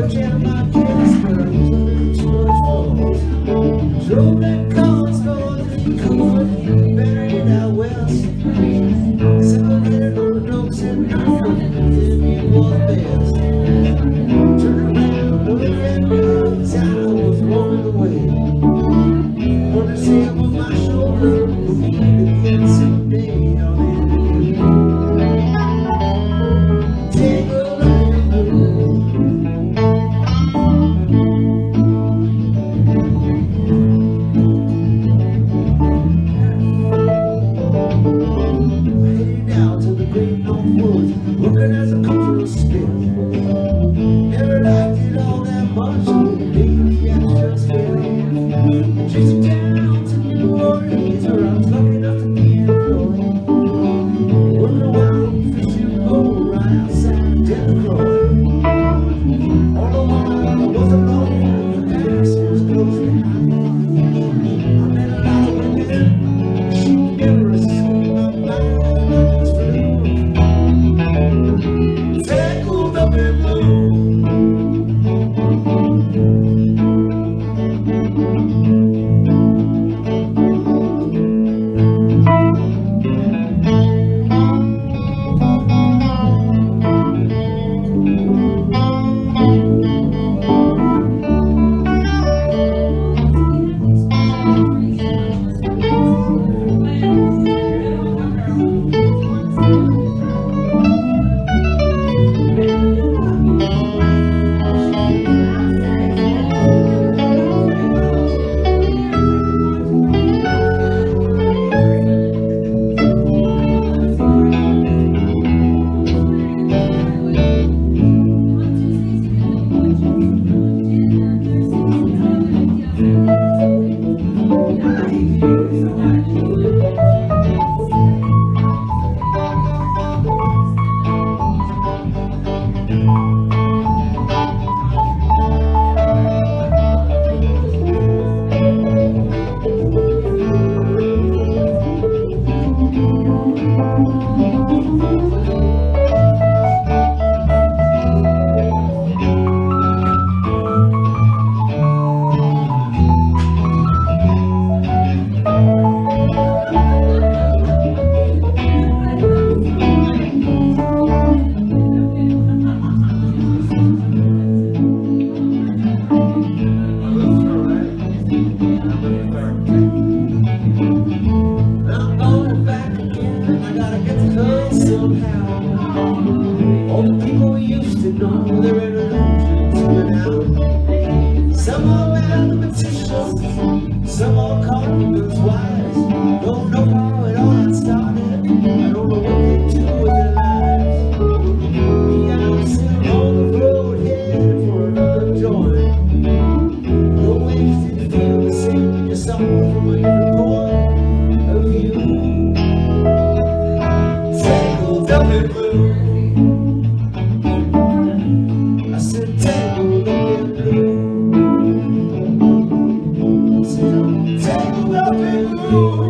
much out of my gas, but I was too much balls. Drove that car as far as it could, buried out west. Separated on the notes and nothing, and it was best. Turned around, looked at me, as I was rolling away. Put his hand on my shoulder, we'll meet again someday. Take a look at the heading down to the great north woods, looking as I come for a spin. Never liked it all that much, baby, I just fell in. Chasing down to New Orleans, where I was lucky enough to be employed. Working a wild fishing boat right outside Delacroix. All the while I was alone, the past was close behind. I met a lot of women, she never assumed my mind was blue. Tangled up in blue. I'm going back again, I gotta get to her somehow. All the people we used to know, their illusions went out. Some are mathematicians, some are carpenters' wives. Don't know how it all started, I don't know what they do with their lives. Me, I'm sitting on the road headed for another joint. No ways did feel the same when you're someone from a different point of view. Tangled up in blue. I said tangled up in blue. I said tangled up in blue.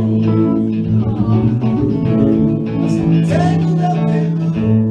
I said tangled up in blue.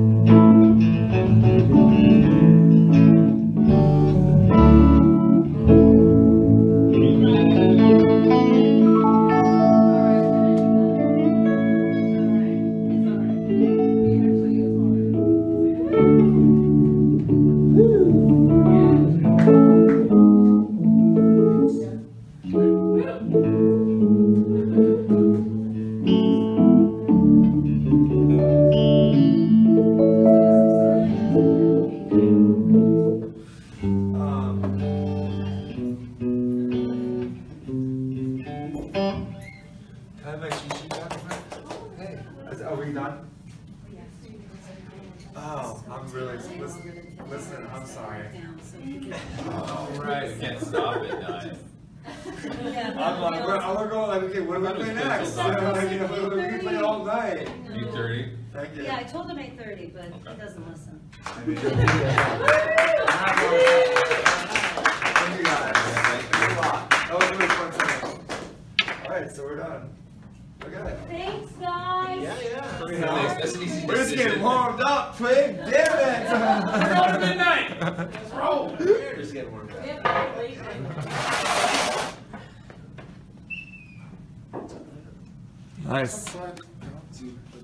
Oh, I'm really, listen, listen, I'm sorry. All right, we can't stop it, nine. I'm like, we're, we're going like, okay, what are we playing next? You know, like, you know, we're gonna play all night. eight thirty? Thank you. Yeah, I told him eight thirty, but he doesn't listen. I mean, thank you guys. Thanks a lot. That was really fun tonight. All right, so we're done. Look at it. Thanks, guys. Yeah, yeah. Nice, that's an easy We're just decision. getting warmed up, Twig. Damn it. We're going to midnight. Let's roll. We're just getting worked out. Nice. One, two,